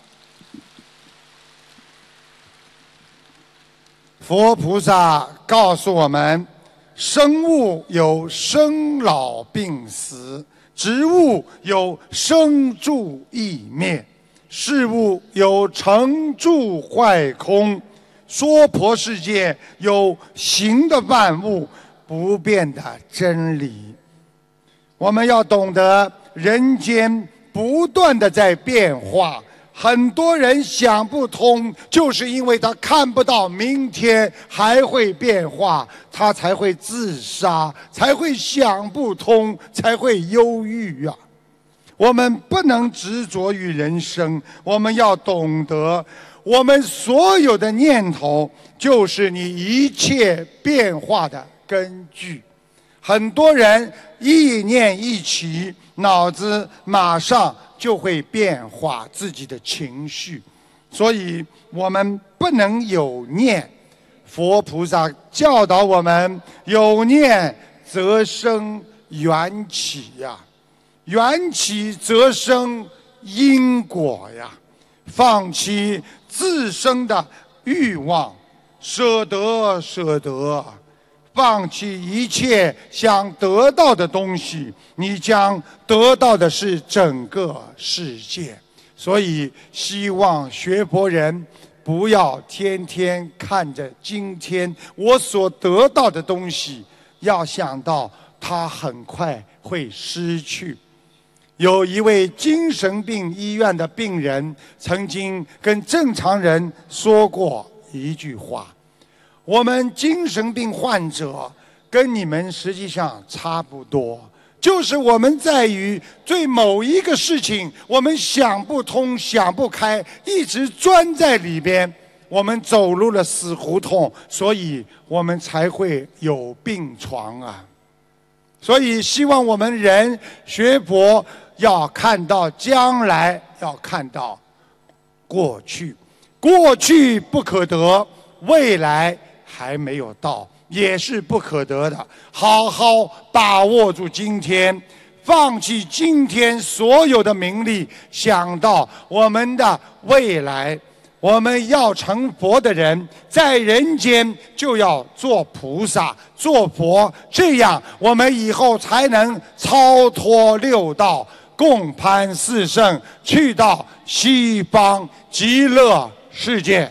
佛菩萨告诉我们，生物有生老病死，植物有生住异灭，事物有成住坏空，娑婆世界有形的万物，不变的真理。我们要懂得人间不断的在变化，很多人想不通，就是因为他看不到明天还会变化，他才会自杀，才会想不通，才会忧郁啊。我们不能执着于人生，我们要懂得，我们所有的念头就是你一切变化的根据。很多人意念一起，脑子马上就会变化自己的情绪，所以我们不能有念。佛菩萨教导我们，有念则生缘起呀，缘起则生因果呀。放弃自身的欲望，舍得舍得，放弃一切想得到的东西，你将得到的是整个世界。所以希望学佛人不要天天看着今天我所得到的东西，要想到它很快会失去。有一位精神病医院的病人曾经跟正常人说过一句话，我们精神病患者跟你们实际上差不多，就是我们在于对某一个事情我们想不通想不开，一直钻在里边，我们走入了死胡同，所以我们才会有病床啊。所以希望我们人学佛要看到将来，要看到过去，过去不可得，未来还没有到，也是不可得的。好好把握住今天，放弃今天所有的名利，想到我们的未来。我们要成佛的人，在人间就要做菩萨、做佛，这样我们以后才能超脱六道，共攀四圣，去到西方极乐世界。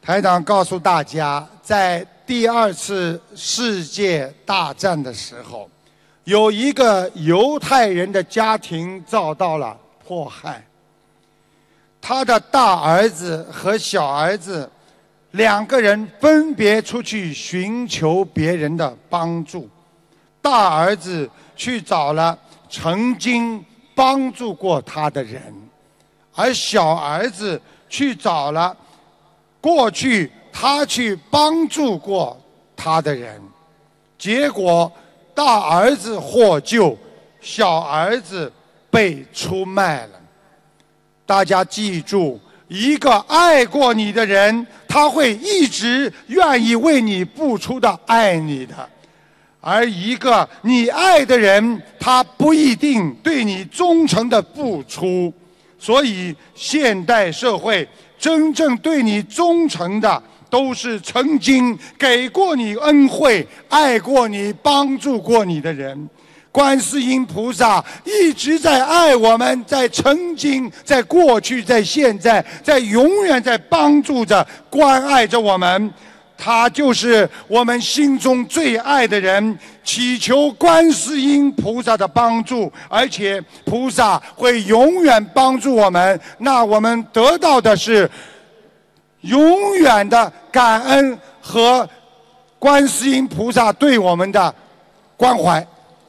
台长告诉大家，在第二次世界大战的时候，有一个犹太人的家庭遭到了迫害。他的大儿子和小儿子两个人分别出去寻求别人的帮助。大儿子去找了曾经帮助过他的人，而小儿子去找了过去他去帮助过他的人。结果大儿子获救，小儿子被出卖了。大家记住，一个爱过你的人，他会一直愿意为你付出的爱你的。而一个你爱的人，他不一定对你忠诚的付出。所以现代社会真正对你忠诚的，都是曾经给过你恩惠、爱过你、帮助过你的人。观世音菩萨一直在爱我们，在曾经、在过去、在现在、在永远在帮助着、关爱着我们。他就是我们心中最爱的人，祈求观世音菩萨的帮助，而且菩萨会永远帮助我们。那我们得到的是永远的感恩和观世音菩萨对我们的关怀。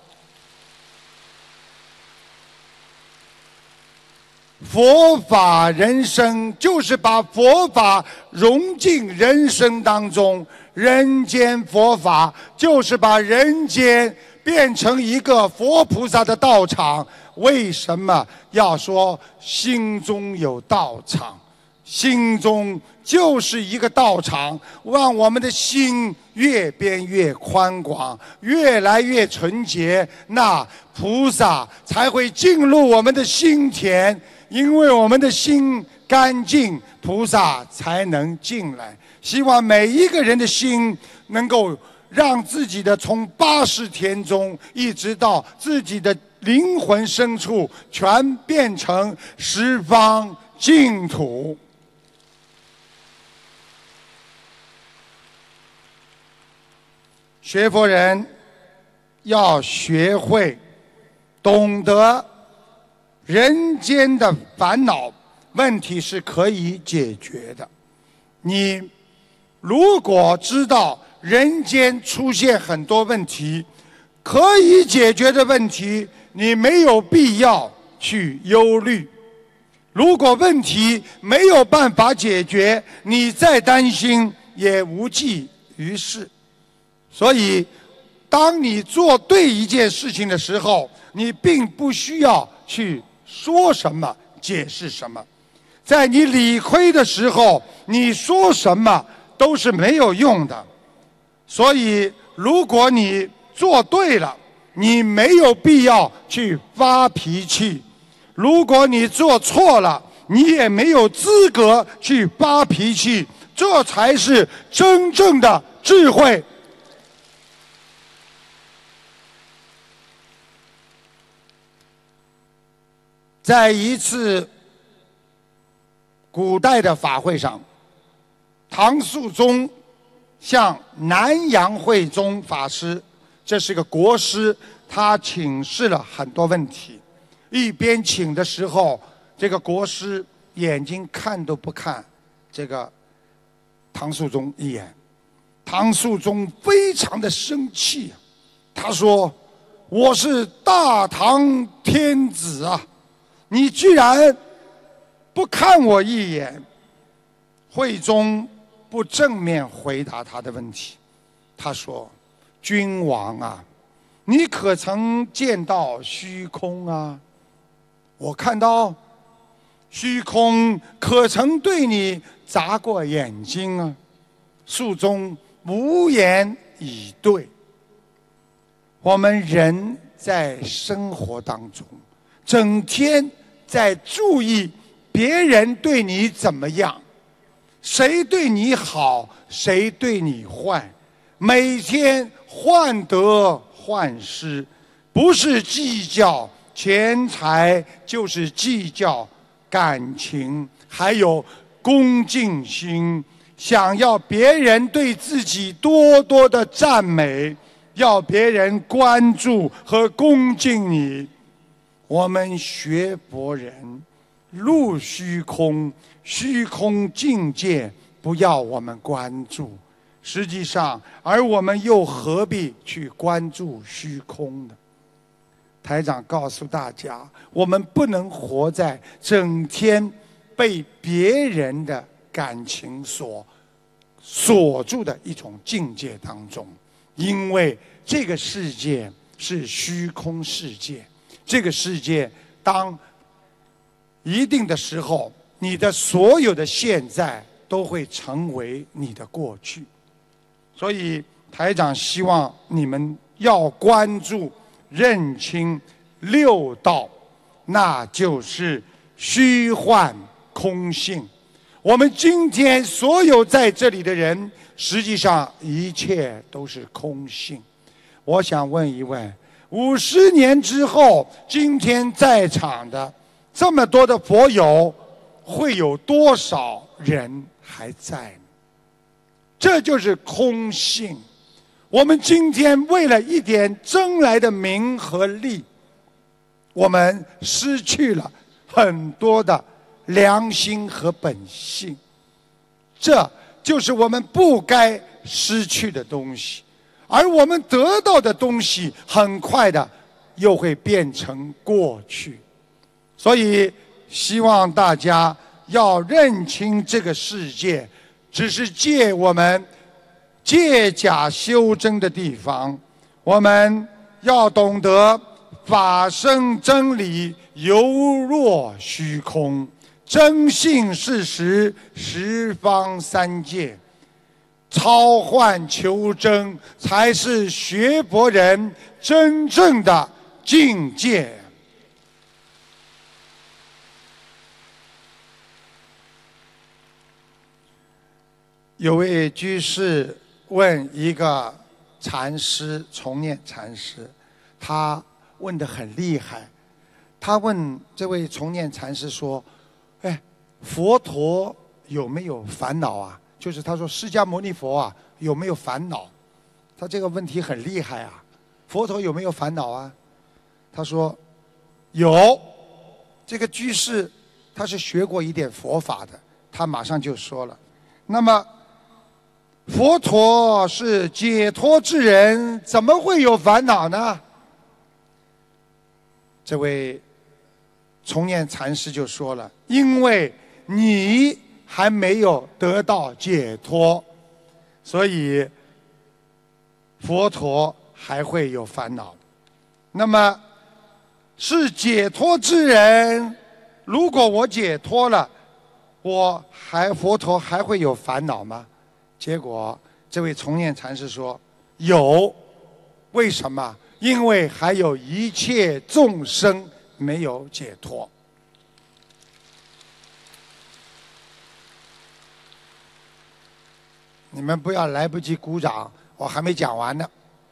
佛法人生就是把佛法融进人生当中，人间佛法就是把人间变成一个佛菩萨的道场。为什么要说心中有道场？心中就是一个道场，让我们的心越变越宽广，越来越纯洁，那菩萨才会进入我们的心田。因为我们的心干净，菩萨才能进来。希望每一个人的心能够让自己的从八十田中一直到自己的灵魂深处，全变成十方净土。学佛人要学会懂得人间的烦恼问题是可以解决的。你如果知道人间出现很多问题，可以解决的问题，你没有必要去忧虑。如果问题没有办法解决，你再担心也无济于事。所以当你做对一件事情的时候，你并不需要去说什么解释什么。在你理亏的时候，你说什么都是没有用的。所以如果你做对了，你没有必要去发脾气；如果你做错了，你也没有资格去发脾气。这才是真正的智慧。在一次古代的法会上，唐肃宗向南阳慧宗法师，这是个国师，他请示了很多问题。一边请的时候，这个国师眼睛看都不看这个唐肃宗一眼。唐肃宗非常的生气，他说：“我是大唐天子啊，你居然不看我一眼。”慧宗不正面回答他的问题，他说：“君王啊，你可曾见到虚空啊？我看到虚空可曾对你眨过眼睛啊？”肃宗无言以对。我们人在生活当中，整天在注意别人对你怎么样，谁对你好，谁对你坏，每天患得患失，不是计较钱财，就是计较感情，还有恭敬心、 想要别人对自己多多的赞美，要别人关注和恭敬你。我们学佛人入虚空，虚空境界不要我们关注。实际上，而我们又何必去关注虚空呢？台长告诉大家，我们不能活在整天被别人的感情所锁住的一种境界当中，因为这个世界是虚空世界，这个世界当一定的时候，你的所有的现在都会成为你的过去。所以台长希望你们要关注认清六道，那就是虚幻空性。我们今天所有在这里的人，实际上一切都是空性。我想问一问，五十年之后，今天在场的这么多的佛友，会有多少人还在呢？这就是空性。我们今天为了一点争来的名和利，我们失去了很多的良心和本性，这就是我们不该失去的东西。而我们得到的东西，很快的又会变成过去。所以希望大家要认清这个世界只是借我们借假修真的地方。我们要懂得法生真理犹若虚空，真性事实十方三界，超幻求真才是学佛人真正的境界。有位居士问一个禅师，重念禅师，他问得很厉害。他问这位重念禅师说：哎，佛陀有没有烦恼啊？就是他说释迦牟尼佛啊有没有烦恼？他这个问题很厉害啊，佛陀有没有烦恼啊？他说有。这个居士他是学过一点佛法的，他马上就说了，那么佛陀是解脱之人，怎么会有烦恼呢？这位重念禅师就说了，因为你还没有得到解脱，所以佛陀还会有烦恼。那么是解脱之人，如果我解脱了，我还佛陀还会有烦恼吗？结果这位重念禅师说有。为什么？因为还有一切众生没有解脱。你们不要来不及鼓掌，我还没讲完呢。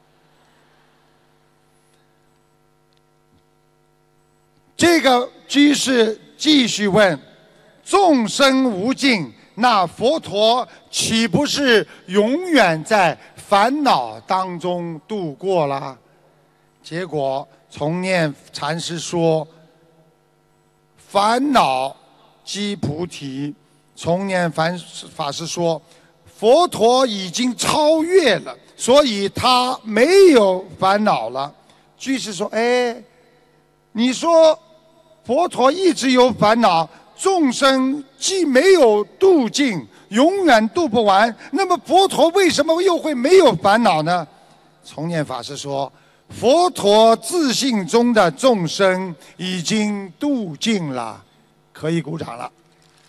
这个居士继续问：众生无尽，那佛陀岂不是永远在烦恼当中度过了？结果重念禅师说：烦恼即菩提。重念法师说：佛陀已经超越了，所以他没有烦恼了。居士说：哎，你说佛陀一直有烦恼，众生既没有度尽，永远度不完，那么佛陀为什么又会没有烦恼呢？重念法师说：佛陀自性中的众生已经度尽了，可以鼓掌了。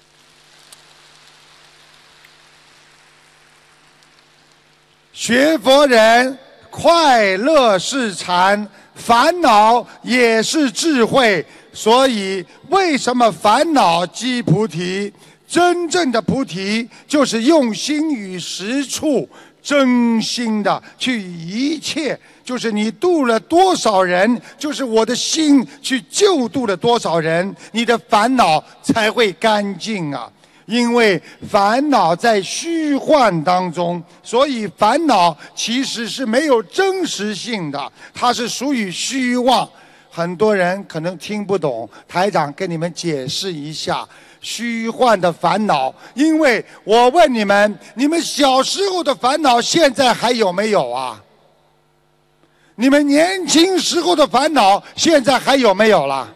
学佛人快乐是禅，烦恼也是智慧。所以为什么烦恼即菩提？真正的菩提就是用心于实处，真心的去一切，就是你度了多少人，就是我的心去救度了多少人，你的烦恼才会干净啊。 因为烦恼在虚幻当中，所以烦恼其实是没有真实性的，它是属于虚妄。很多人可能听不懂，台长跟你们解释一下虚幻的烦恼。因为我问你们，你们小时候的烦恼现在还有没有啊？你们年轻时候的烦恼现在还有没有了？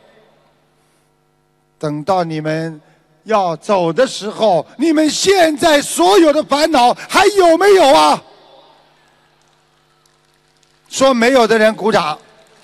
等到你们要走的时候，你们现在所有的烦恼还有没有啊？说没有的人鼓掌。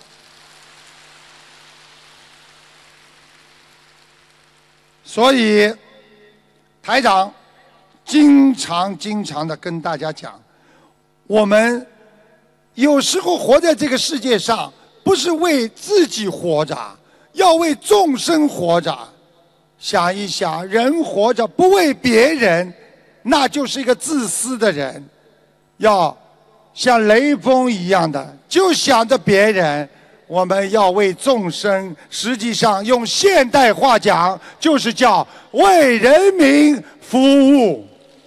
所以台长经常经常的跟大家讲，我们有时候活在这个世界上，不是为自己活着，要为众生活着。想一想，人活着不为别人，那就是一个自私的人。要像雷锋一样的，就想着别人。我们要为众生，实际上用现代话讲，就是叫为人民服务。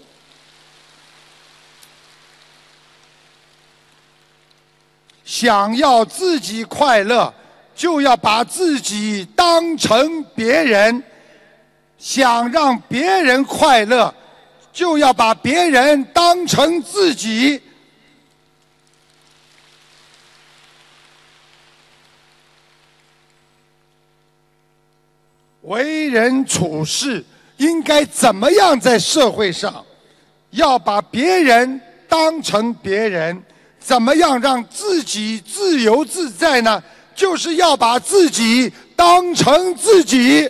想要自己快乐，就要把自己当成别人；想让别人快乐，就要把别人当成自己。为人处事应该怎么样在社会上？要把别人当成别人，怎么样让自己自由自在呢？就是要把自己当成自己。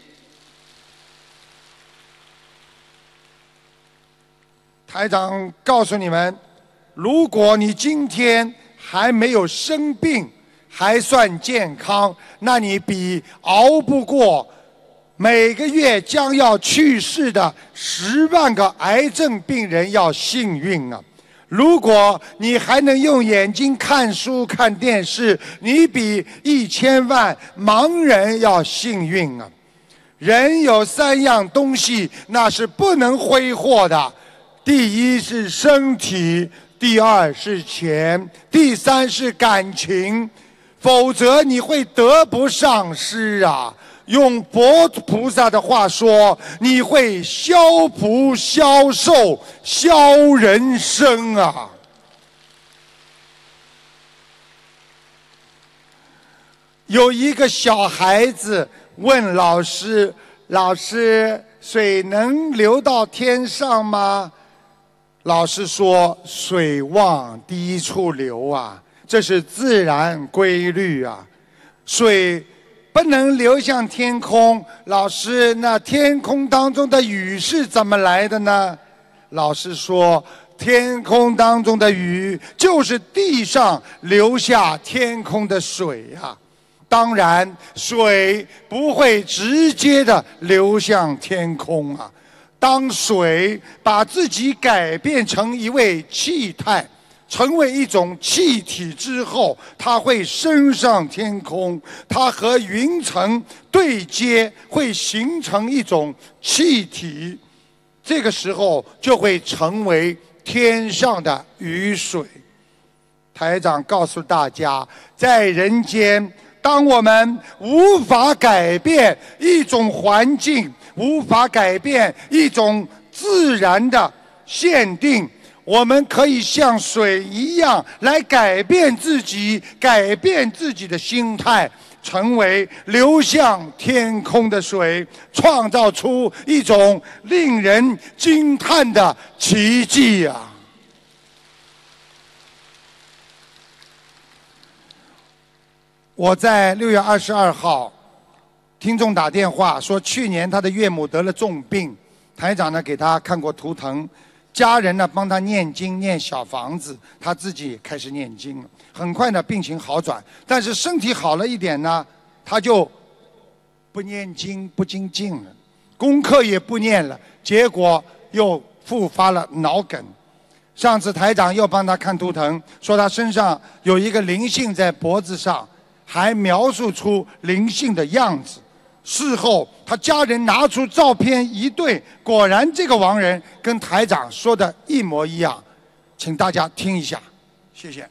台长告诉你们，如果你今天还没有生病，还算健康，那你比熬不过每个月将要去世的十万个癌症病人要幸运啊！如果你还能用眼睛看书看电视，你比一千万盲人要幸运啊！人有三样东西，那是不能挥霍的，第一是身体，第二是钱，第三是感情，否则你会得不偿失啊！用佛菩萨的话说，你会消福消寿消人生啊！有一个小孩子问老师：“老师，水能流到天上吗？”老师说：“水往低处流啊，这是自然规律啊，水不能流向天空。”老师，那天空当中的雨是怎么来的呢？老师说，天空当中的雨就是地上流下天空的水啊。当然，水不会直接的流向天空啊。当水把自己改变成一位气态，成为一种气体之后，它会升上天空，它和云层对接，会形成一种气体，这个时候就会成为天上的雨水。台长告诉大家，在人间，当我们无法改变一种环境，无法改变一种自然的限定，我们可以像水一样来改变自己，改变自己的心态，成为流向天空的水，创造出一种令人惊叹的奇迹啊！我在六月二十二号，听众打电话说，去年他的岳母得了重病，台长呢给他看过图腾。家人呢帮他念经念小房子，他自己也开始念经了。很快呢病情好转，但是身体好了一点呢，他就不念经不精进了，功课也不念了，结果又复发了脑梗。上次台长又帮他看图腾，说他身上有一个灵性在脖子上，还描述出灵性的样子。 事后他家人拿出照片一对，果然这个亡人跟台长说的一模一样，请大家听一下，谢谢。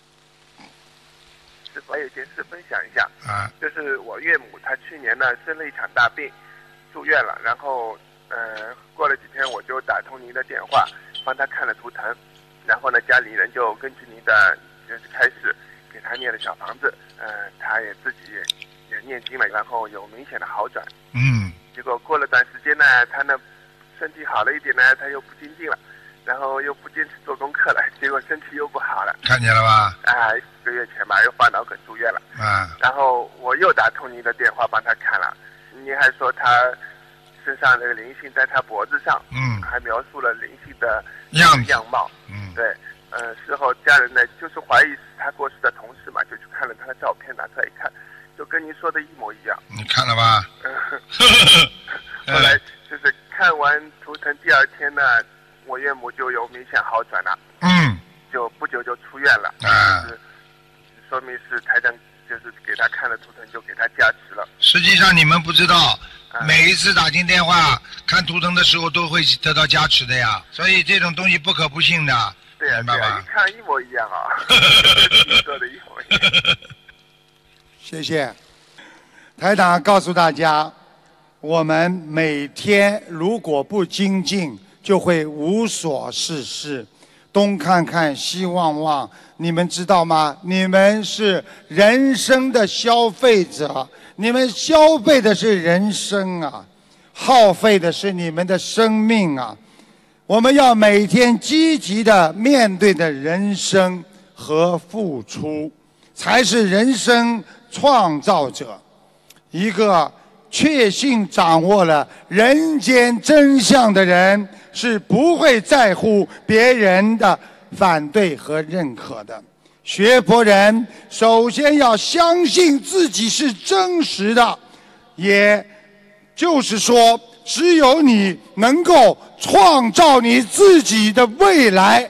师父，有件事分享一下啊， 就是我岳母她去年呢生了一场大病，住院了，然后呃过了几天我就打通您的电话，帮她看了图腾，然后呢家里人就根据您的就是开始给她念了小房子，呃她也自己也念经了，然后有明显的好转。 嗯。 结果过了段时间呢，她呢身体好了一点呢，她又不精进了，然后又不坚持做功课了，结果身体又不好了。 看见了吧？ 啊，几个月前吧，又发脑梗住院了。 啊。 然后我又打通您的电话帮她看了，您还说她身上那个灵性在她脖子上， 嗯， 还描述了灵性的样样貌。 嗯， 对，呃，事后家人呢就是怀疑是她过世的同事嘛，就去看了她的照片，拿出来一看，就跟您说的一模一样。 你看了吧？ 后来就是看完图腾第二天呢，我岳母就有明显好转了。 嗯。 就不久就出院了。 啊。 就是说明是台长就是给他看了图腾就给他加持了。 实际上你们不知道，每一次打进电话看图腾的时候都会得到加持的呀，所以这种东西不可不信的。 对呀、啊、对呀、啊，一看一模一样啊，你说的一模一样。 谢谢。台长告诉大家，我们每天如果不精进，就会无所事事，东看看西望望。你们知道吗？你们是人生的消费者，你们消费的是人生啊，耗费的是你们的生命啊。我们要每天积极的面对的人生和付出，才是人生创造者。一个确信掌握了人间真相的人，是不会在乎别人的反对和认可的。学佛人首先要相信自己是真实的，也就是说，只有你能够创造你自己的未来。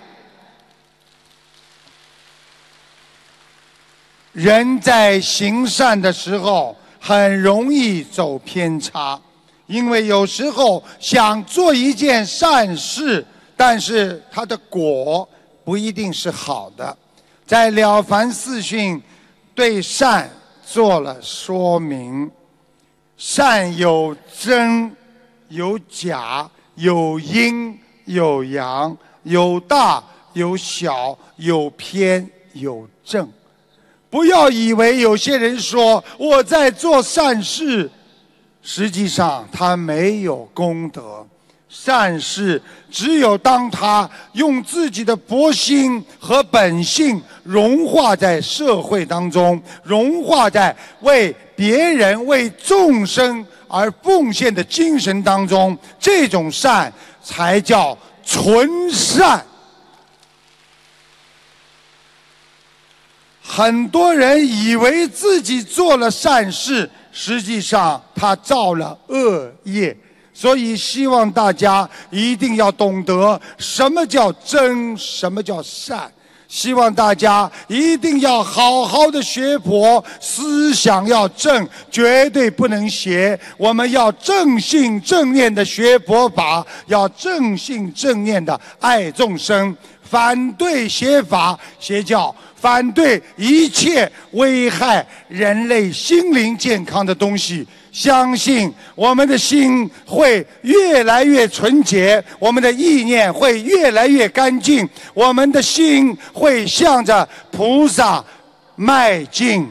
人在行善的时候很容易走偏差，因为有时候想做一件善事，但是它的果不一定是好的。在《了凡四训》对善做了说明，善有真有假，有阴有阳，有大有小，有偏有正。不要以为有些人说我在做善事，实际上他没有功德。善事只有当他用自己的佛心和本性融化在社会当中，融化在为别人为众生而奉献的精神当中，这种善才叫纯善。很多人以为自己做了善事，实际上他造了恶业。所以希望大家一定要懂得什么叫真，什么叫善。希望大家一定要好好的学佛，思想要正，绝对不能邪。我们要正信正念的学佛法，要正信正念的爱众生，反对邪法邪教，反对一切危害人类心灵健康的东西。相信我们的心会越来越纯洁，我们的意念会越来越干净，我们的心会向着菩萨迈进。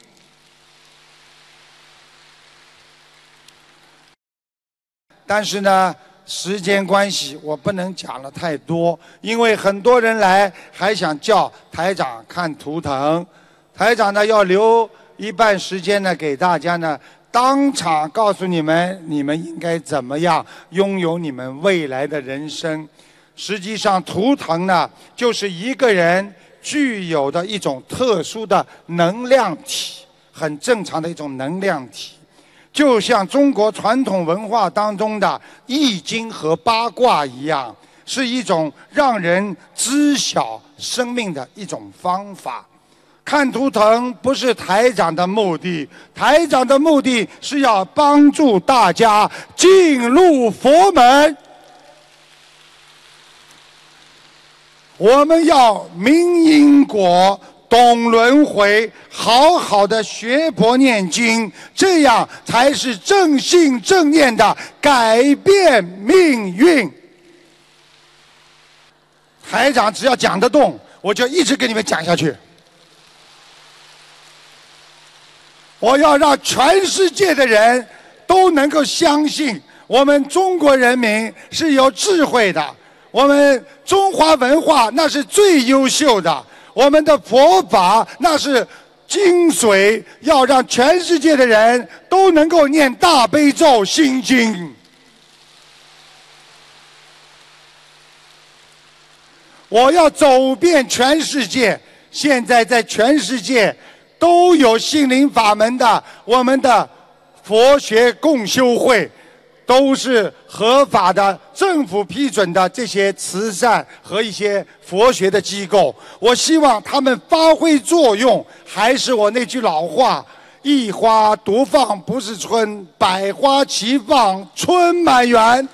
但是呢，时间关系，我不能讲了太多，因为很多人来还想叫台长看图腾，台长呢要留一半时间呢给大家呢。当场告诉你们，你们应该怎么样拥有你们未来的人生。实际上，图腾呢，就是一个人具有的一种特殊的能量体，很正常的一种能量体。就像中国传统文化当中的易经和八卦一样，是一种让人知晓生命的一种方法。 看图腾不是台长的目的，台长的目的是要帮助大家进入佛门。我们要明因果，懂轮回，好好的学佛念经，这样才是正信正念的改变命运。台长只要讲得动，我就一直跟你们讲下去。我要让全世界的人都能够相信，我们中国人民是有智慧的，我们中华文化那是最优秀的，我们的佛法那是精髓，要让全世界的人都能够念大悲咒心经。我要走遍全世界，现在在全世界都有心灵法门的，我们的佛学共修会都是合法的，政府批准的这些慈善和一些佛学的机构，我希望他们发挥作用。还是我那句老话，一花独放不是春，百花齐放春满园。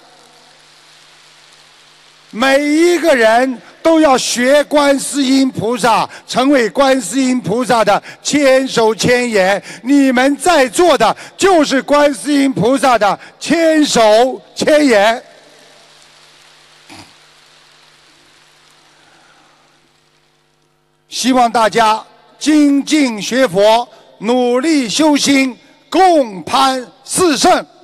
每一个人都要学观世音菩萨，成为观世音菩萨的千手千眼。你们在座的就是观世音菩萨的千手千眼。希望大家精进学佛，努力修心，共攀四圣。